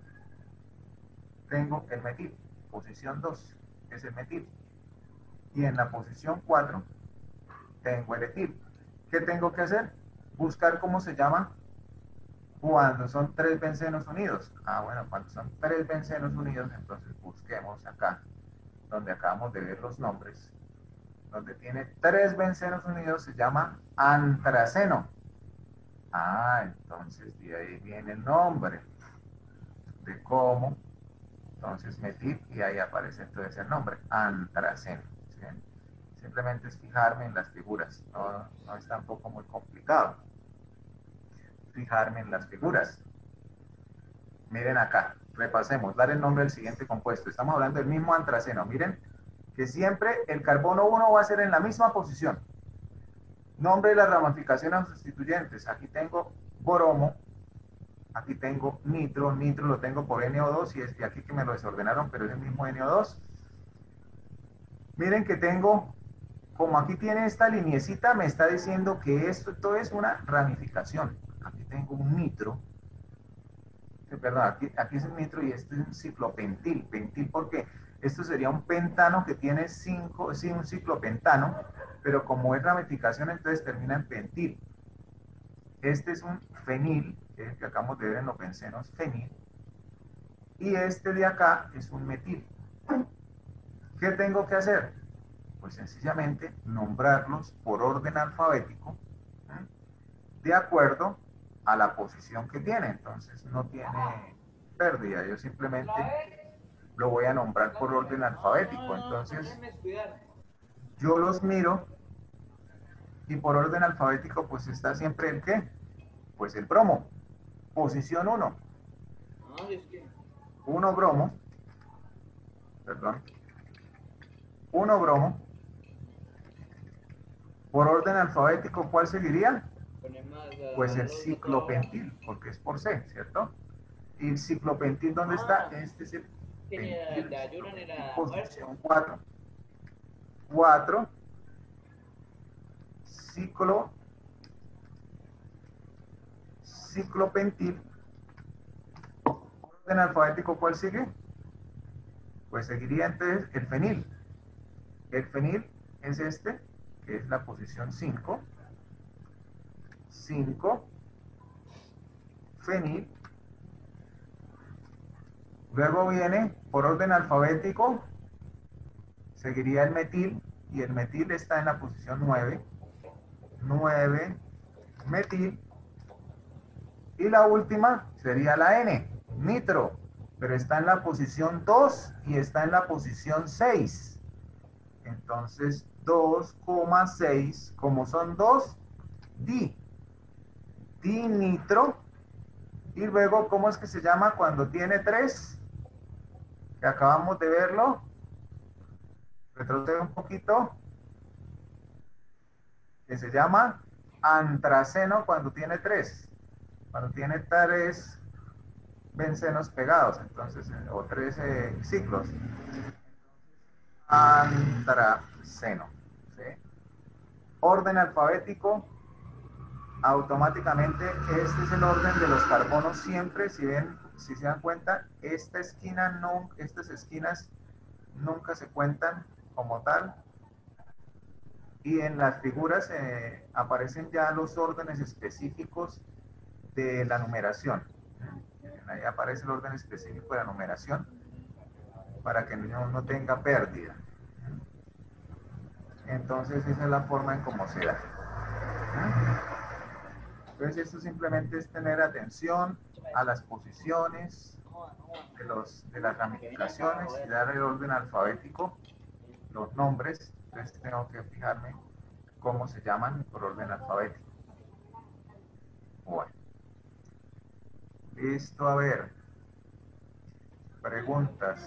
tengo el metil. Posición 2 es el metil. Y en la posición 4 tengo el etil. ¿Qué tengo que hacer? Buscar cómo se llama cuando son 3 bencenos unidos. Bueno, cuando son 3 bencenos unidos, entonces busquemos acá, donde acabamos de ver los nombres. Donde tiene 3 bencenos unidos se llama antraceno. Entonces de ahí viene el nombre de cómo. Entonces metil y ahí aparece entonces el nombre, antraceno. ¿Sí? Simplemente es fijarme en las figuras, no es tampoco muy complicado. Fijarme en las figuras. Miren acá, repasemos, dar el nombre del siguiente compuesto. Estamos hablando del mismo antraceno. Miren que siempre el carbono 1 va a ser en la misma posición. Nombre de las ramificaciones sustituyentes. Aquí tengo bromo, aquí tengo nitro, nitro lo tengo por NO2 y aquí que me lo desordenaron, pero es el mismo NO2. Miren que tengo, como aquí tiene esta liniecita, me está diciendo que esto es una ramificación. Aquí tengo un nitro, perdón, aquí es un nitro y este es un ciclopentil. ¿Pentil por qué? Esto sería un pentano que tiene 5, sí, un ciclopentano, pero como es ramificación, entonces termina en pentil. Este es un fenil, que acabamos de ver en los bencenos, fenil. Y este de acá es un metil. ¿Qué tengo que hacer? Pues sencillamente nombrarlos por orden alfabético, de acuerdo a la posición que tiene. Entonces no tiene pérdida. Yo simplemente lo voy a nombrar por orden alfabético. Entonces yo los miro y por orden alfabético pues está siempre el ¿qué? Pues el bromo. Posición 1. 1 bromo. Perdón. 1 bromo. Por orden alfabético, ¿cuál seguiría? Pues el ciclopentil, porque es por C, ¿cierto? ¿Y el ciclopentil dónde está? Este es el pentil, posición 4. 4, ciclopentil. Por orden alfabético, ¿cuál sigue? Pues seguiría entonces el fenil. El fenil es este, que es la posición 5. 5, fenil. Luego viene, por orden alfabético, seguiría el metil, y el metil está en la posición 9. 9, metil. Y la última sería la N, nitro, pero está en la posición 2 y está en la posición 6. Entonces, 2,6, como son 2, dinitro. Y luego, ¿cómo es que se llama cuando tiene 3? Que acabamos de verlo. Retrocedo un poquito. Que se llama antraceno cuando tiene 3. Cuando tiene 3 bencenos pegados, entonces, o 3 ciclos. antraceno. ¿Sí? Orden alfabético, automáticamente este es el orden de los carbonos siempre. Si ven, si se dan cuenta, esta esquina no, estas esquinas nunca se cuentan como tal. Y en las figuras aparecen ya los órdenes específicos de la numeración. Ahí aparece el orden específico de la numeración para que no tenga pérdida. Entonces esa es la forma en cómo se da. Entonces esto simplemente es tener atención a las posiciones de las ramificaciones y dar el orden alfabético, los nombres. Entonces tengo que fijarme cómo se llaman por orden alfabético. Bueno. Listo, a ver. Preguntas.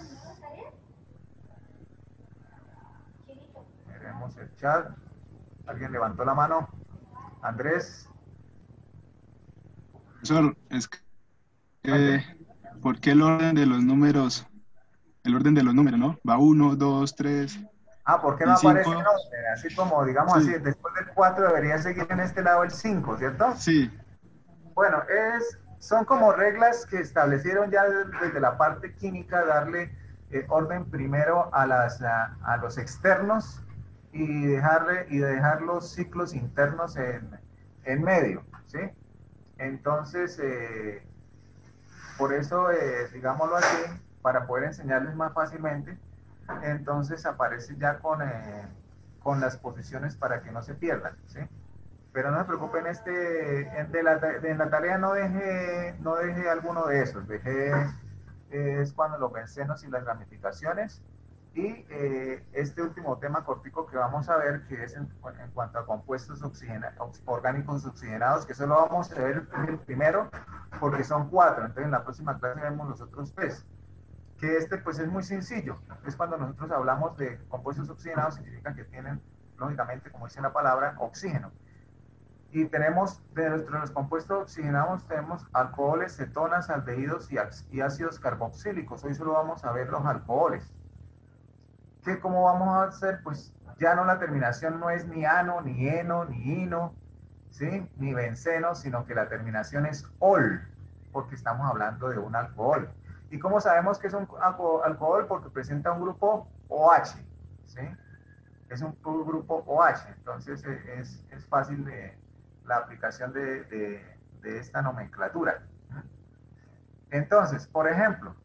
Miremos el chat. ¿Alguien levantó la mano? Andrés. Profesor, es que, ¿por qué el orden de los números? El orden de los números, ¿no? Va 1, 2, 3 Ah, ¿por qué no y aparece 5. en orden? Así como, digamos así, Sí, después del 4 debería seguir en este lado el 5, ¿cierto? sí, Bueno, son como reglas que establecieron ya desde la parte química, darle orden primero a los externos y dejar los ciclos internos en medio, ¿sí? Entonces, por eso, digámoslo así, para poder enseñarles más fácilmente, entonces aparece ya con las posiciones para que no se pierdan, ¿sí? Pero no se preocupen, en la tarea no deje alguno de esos, es cuando los bencenos y las ramificaciones, y este último tema cortico que vamos a ver, que es en cuanto a compuestos orgánicos oxigenados, que solo vamos a ver el primero, porque son 4, entonces en la próxima clase vemos los otros 3. Que pues es muy sencillo, es cuando nosotros hablamos de compuestos oxigenados, significa que tienen, lógicamente, como dice la palabra, oxígeno. Y tenemos, dentro de los compuestos oxigenados, tenemos alcoholes, cetonas, aldehídos y ácidos carboxílicos. Hoy solo vamos a ver los alcoholes. ¿Cómo vamos a hacer? Pues ya no, la terminación no es ni ano, ni eno, ni ino, ¿sí? Ni benceno, sino que la terminación es ol, porque estamos hablando de un alcohol. ¿Y cómo sabemos que es un alcohol? Porque presenta un grupo OH, ¿sí? Es un grupo OH, entonces es fácil la aplicación de esta nomenclatura. Entonces, por ejemplo,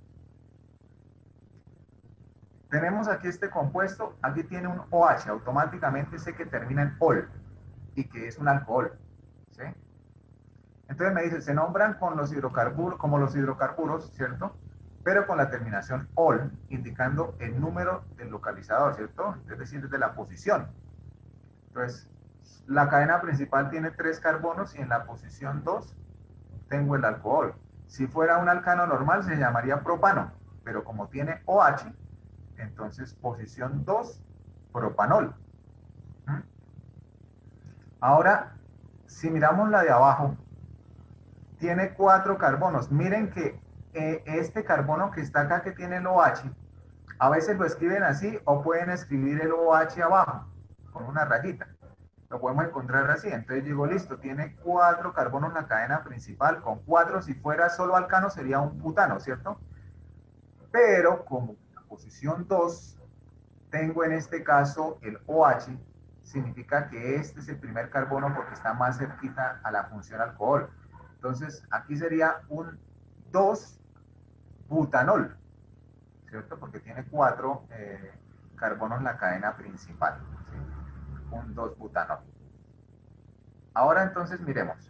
tenemos aquí este compuesto, aquí tiene un OH, automáticamente sé que termina en ol y que es un alcohol, ¿sí? Entonces me dice, se nombran con los hidrocarburos, como los hidrocarburos, ¿cierto? Pero con la terminación ol, indicando el número del localizador, ¿cierto? Es decir, desde la posición. Entonces, la cadena principal tiene 3 carbonos y en la posición 2 tengo el alcohol. Si fuera un alcano normal se llamaría propano, pero como tiene OH, entonces posición 2, propanol. Ahora, si miramos la de abajo, tiene 4 carbonos. Miren que este carbono que está acá, que tiene el OH, a veces lo escriben así o pueden escribir el OH abajo, con una rayita. Lo podemos encontrar así. Entonces digo, listo, tiene 4 carbonos en la cadena principal. Con 4, si fuera solo alcano, sería un butano, ¿cierto? Pero como en la posición 2 tengo en este caso el OH, significa que este es el primer carbono porque está más cerquita a la función alcohol. Entonces, aquí sería un 2-butanol, ¿cierto? Porque tiene 4 carbonos en la cadena principal, ¿sí? Un 2-butanol. Ahora entonces miremos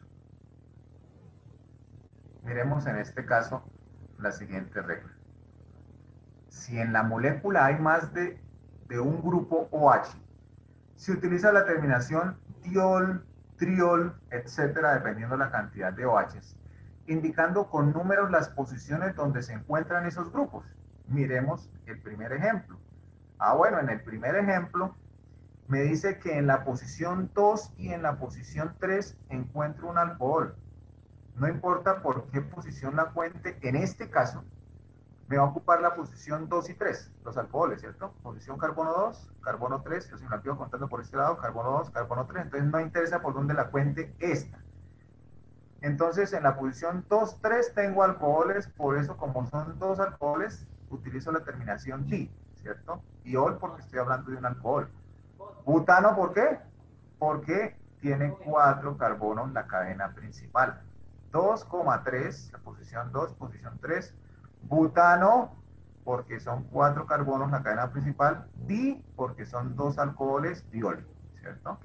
en este caso la siguiente regla. Si en la molécula hay más de un grupo OH, se utiliza la terminación diol, triol, etcétera, dependiendo de la cantidad de OHs, indicando con números las posiciones donde se encuentran esos grupos. Miremos el primer ejemplo. Bueno, en el primer ejemplo me dice que en la posición 2 y en la posición 3 encuentro un alcohol. No importa por qué posición la cuente, en este caso, me va a ocupar la posición 2 y 3, los alcoholes, ¿cierto? Posición carbono 2, carbono 3, yo si me la quedo contando por este lado, carbono 2, carbono 3, entonces no interesa por dónde la cuente esta. Entonces en la posición 2, 3 tengo alcoholes, por eso como son dos alcoholes, utilizo la terminación di, ¿cierto? Y ol porque estoy hablando de un alcohol. Butano, ¿por qué? Porque tiene 4 carbonos la cadena principal. 2,3, la posición 2, posición 3. Butano, porque son 4 carbonos la cadena principal. Di, porque son 2 alcoholes, diol, ¿cierto?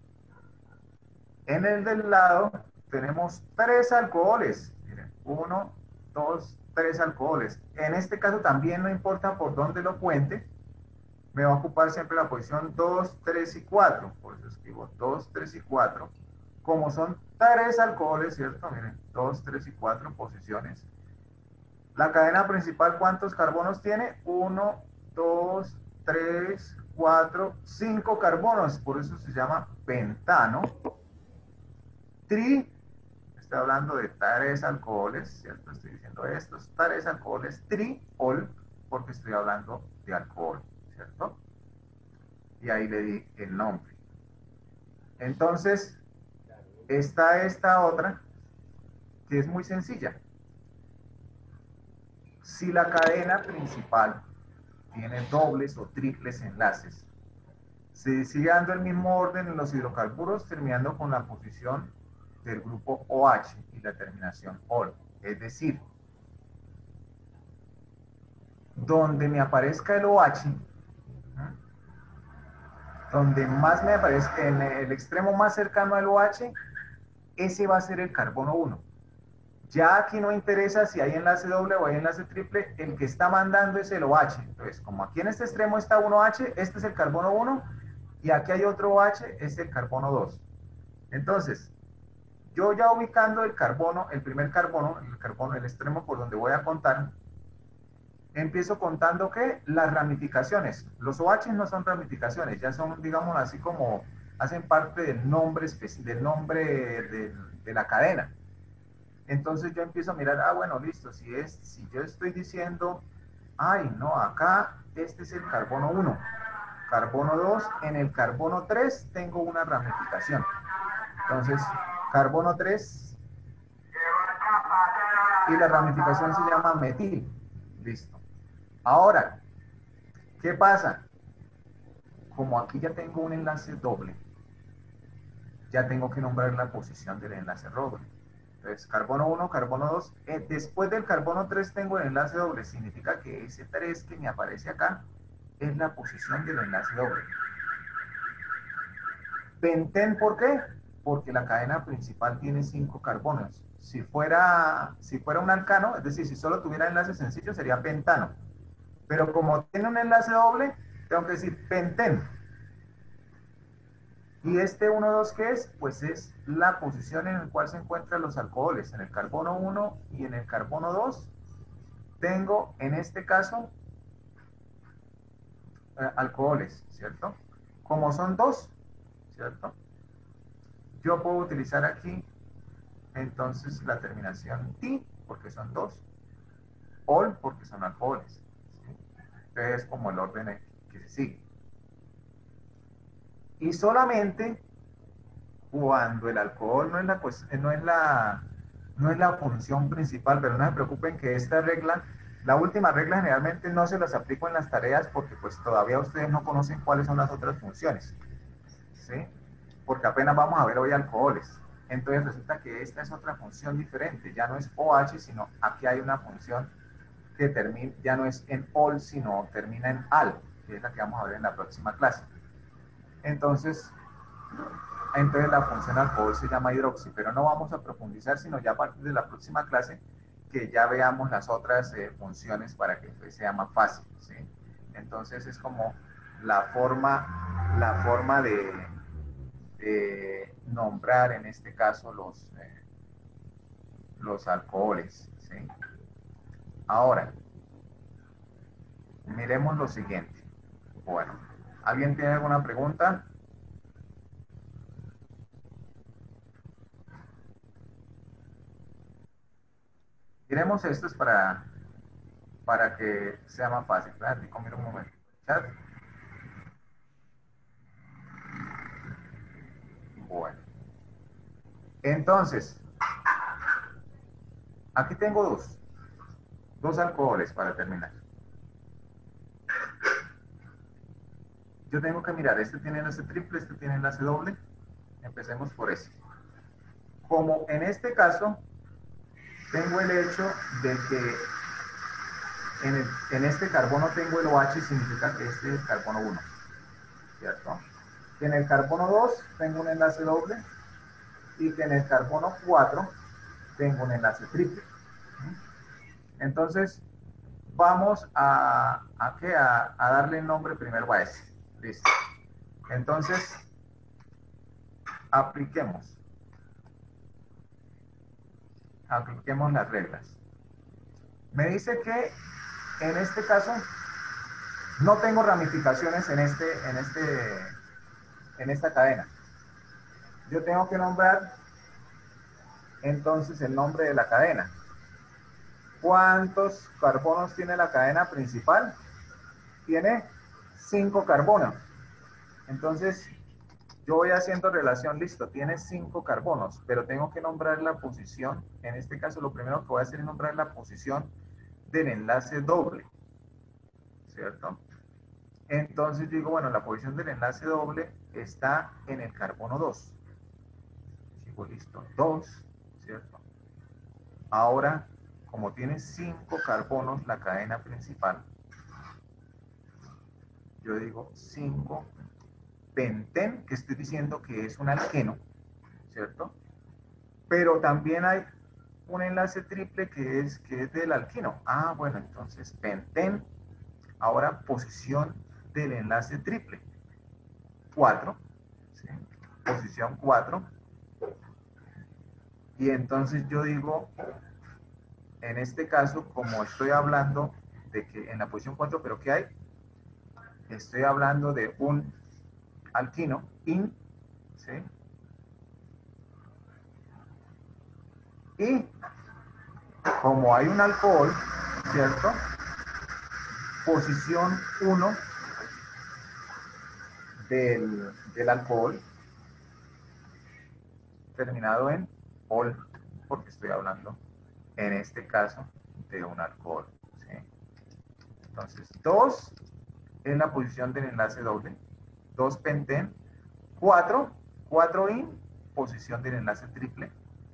En el del lado tenemos 3 alcoholes. Miren, 1, 2, 3 alcoholes. En este caso también no importa por dónde lo cuente, me va a ocupar siempre la posición 2, 3 y 4. Por eso escribo 2, 3 y 4. Como son 3 alcoholes, ¿cierto? Miren, 2, 3 y 4 posiciones. La cadena principal, ¿cuántos carbonos tiene? 1, 2, 3, 4, 5 carbonos. Por eso se llama pentano. Tri, estoy hablando de 3 alcoholes, ¿cierto? Estoy diciendo estos 3 alcoholes. Triol, porque estoy hablando de alcohol, ¿cierto? Y ahí le di el nombre. Entonces, está esta otra, que es muy sencilla. Si la cadena principal tiene dobles o triples enlaces, se sigue dando el mismo orden en los hidrocarburos, terminando con la posición del grupo OH y la terminación OL. Es decir, donde me aparezca el OH, donde más me aparezca, en el extremo más cercano al OH, ese va a ser el carbono 1. Ya aquí no interesa si hay enlace doble o hay enlace triple, el que está mandando es el OH. Entonces, como aquí en este extremo está un OH, este es el carbono 1, y aquí hay otro OH, es el carbono 2. Entonces, yo ya ubicando el carbono, el primer carbono, el extremo por donde voy a contar, empiezo contando que las ramificaciones, los OH no son ramificaciones, ya son, digamos así como, hacen parte del nombre, de la cadena. Entonces yo empiezo a mirar, bueno, listo, si yo estoy diciendo, ay, no, acá este es el carbono 1, carbono 2, en el carbono 3 tengo una ramificación. Entonces, carbono 3 y la ramificación se llama metil. Listo. Ahora, ¿qué pasa? Como aquí ya tengo un enlace doble, ya tengo que nombrar la posición del enlace doble. Entonces, carbono 1, carbono 2. Después del carbono 3 tengo el enlace doble. Significa que ese 3 que me aparece acá es la posición del enlace doble. Pentén, ¿por qué? Porque la cadena principal tiene 5 carbonos. Si fuera un alcano, es decir, si solo tuviera enlace sencillo, sería pentano. Pero como tiene un enlace doble, tengo que decir pentén. ¿Y este 1, 2 qué es? Pues es la posición en la cual se encuentran los alcoholes. En el carbono 1 y en el carbono 2 tengo, en este caso, alcoholes, ¿cierto? Como son 2, ¿cierto? Yo puedo utilizar aquí, entonces, la terminación ti, porque son 2, ol, porque son alcoholes, ¿sí? Entonces, es como el orden que se sigue. Y solamente cuando el alcohol no es la función principal, pero no se preocupen que esta regla, la última regla generalmente no se las aplico en las tareas porque pues todavía ustedes no conocen cuáles son las otras funciones, ¿sí? Porque apenas vamos a ver hoy alcoholes. Entonces resulta que esta es otra función diferente, ya no es OH, sino aquí hay una función que termina, ya no es en ol, sino termina en al, que es la que vamos a ver en la próxima clase. Entonces la función alcohol se llama hidroxi, pero no vamos a profundizar, sino ya a partir de la próxima clase, que ya veamos las otras funciones para que pues, sea más fácil, ¿sí? Entonces es como la forma de nombrar en este caso los alcoholes, ¿sí? Ahora, miremos lo siguiente. Bueno, ¿alguien tiene alguna pregunta? Miremos esto es para para que sea más fácil. Aquí conmigo un momento. ¿Chat? Bueno. Entonces, aquí tengo dos alcoholes para terminar. Yo tengo que mirar, este tiene enlace triple, este tiene enlace doble. Empecemos por ese. Como en este caso, tengo el hecho de que en este carbono tengo el OH, significa que este es el carbono 1, ¿cierto? Que en el carbono 2 tengo un enlace doble y que en el carbono 4 tengo un enlace triple. Entonces, vamos a darle el nombre primero a ese. Listo. Entonces, apliquemos las reglas. Me dice que en este caso no tengo ramificaciones en esta cadena. Yo tengo que nombrar entonces el nombre de la cadena. ¿Cuántos carbonos tiene la cadena principal? Tiene 5 carbonos. Entonces, yo voy haciendo relación, listo, tiene 5 carbonos, pero tengo que nombrar la posición. En este caso, lo primero que voy a hacer es nombrar la posición del enlace doble, ¿cierto? Entonces digo, bueno, la posición del enlace doble está en el carbono 2. Digo, listo, 2, ¿cierto? Ahora, como tiene 5 carbonos la cadena principal, yo digo 5 pentén, que estoy diciendo que es un alqueno, ¿cierto? Pero también hay un enlace triple que es del alqueno. Ah, bueno, entonces pentén, ahora posición del enlace triple, 4, ¿sí? Posición 4. Y entonces yo digo, en este caso, como estoy hablando de que en la posición 4, pero ¿qué hay? Estoy hablando de un alquino, in, ¿sí? Y como hay un alcohol, ¿cierto? Posición 1 del alcohol, terminado en ol, porque estoy hablando, en este caso, de un alcohol, ¿sí? Entonces, 2 es la posición del enlace doble, 2 pentén, 4 in, posición del enlace triple.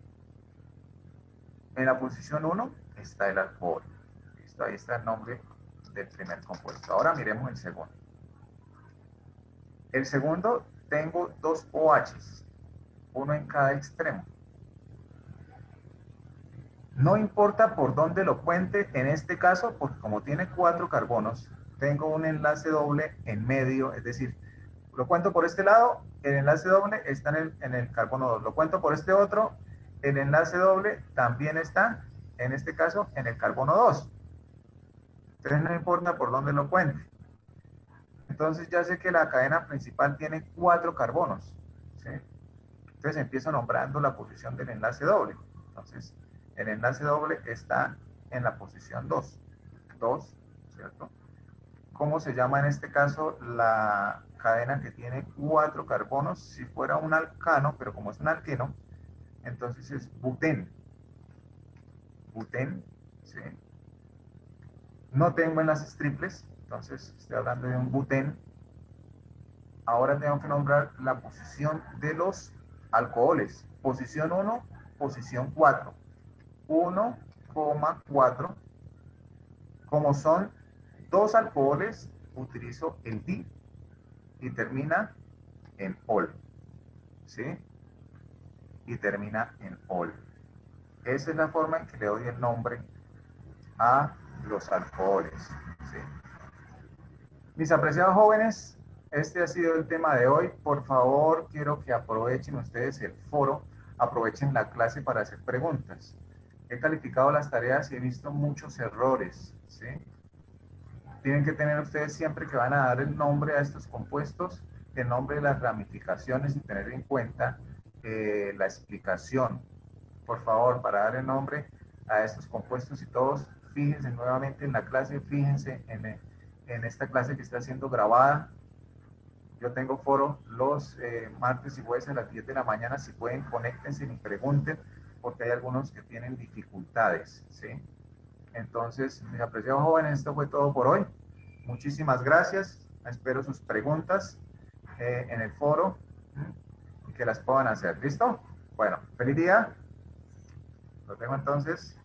En la posición 1 está el alcohol. Listo, ahí está el nombre del primer compuesto. Ahora miremos el segundo. El segundo, tengo 2 OHs, uno en cada extremo. No importa por dónde lo cuente en este caso, porque como tiene 4 carbonos, tengo un enlace doble en medio, es decir, lo cuento por este lado, el enlace doble está en el carbono 2. Lo cuento por este otro, el enlace doble también está, en este caso, en el carbono 2. Entonces no importa por dónde lo cuente. Entonces ya sé que la cadena principal tiene 4 carbonos, ¿sí? Entonces empiezo nombrando la posición del enlace doble. Entonces, el enlace doble está en la posición 2, ¿cierto? ¿Cómo se llama en este caso la cadena que tiene 4 carbonos? Si fuera un alcano, pero como es un alqueno, entonces es butén. Butén, ¿sí? No tengo enlaces triples, entonces estoy hablando de un butén. Ahora tengo que nombrar la posición de los alcoholes. Posición 1, posición 4. 1,4. Como son 2 alcoholes, utilizo el di y termina en ol, ¿sí? Y termina en ol. Esa es la forma en que le doy el nombre a los alcoholes, ¿sí? Mis apreciados jóvenes, este ha sido el tema de hoy. Por favor, quiero que aprovechen ustedes el foro, aprovechen la clase para hacer preguntas. He calificado las tareas y he visto muchos errores, ¿sí? Tienen que tener ustedes siempre que van a dar el nombre a estos compuestos, el nombre de las ramificaciones y tener en cuenta la explicación. Por favor, para dar el nombre a estos compuestos y todos, fíjense nuevamente en la clase, fíjense en esta clase que está siendo grabada. Yo tengo foro los martes y jueves a las 10 de la mañana. Si pueden, conéctense y pregunten, porque hay algunos que tienen dificultades, ¿sí? Entonces, mis apreciados jóvenes, esto fue todo por hoy. Muchísimas gracias. Espero sus preguntas en el foro y que las puedan hacer. ¿Listo? Bueno, feliz día. Los dejo entonces.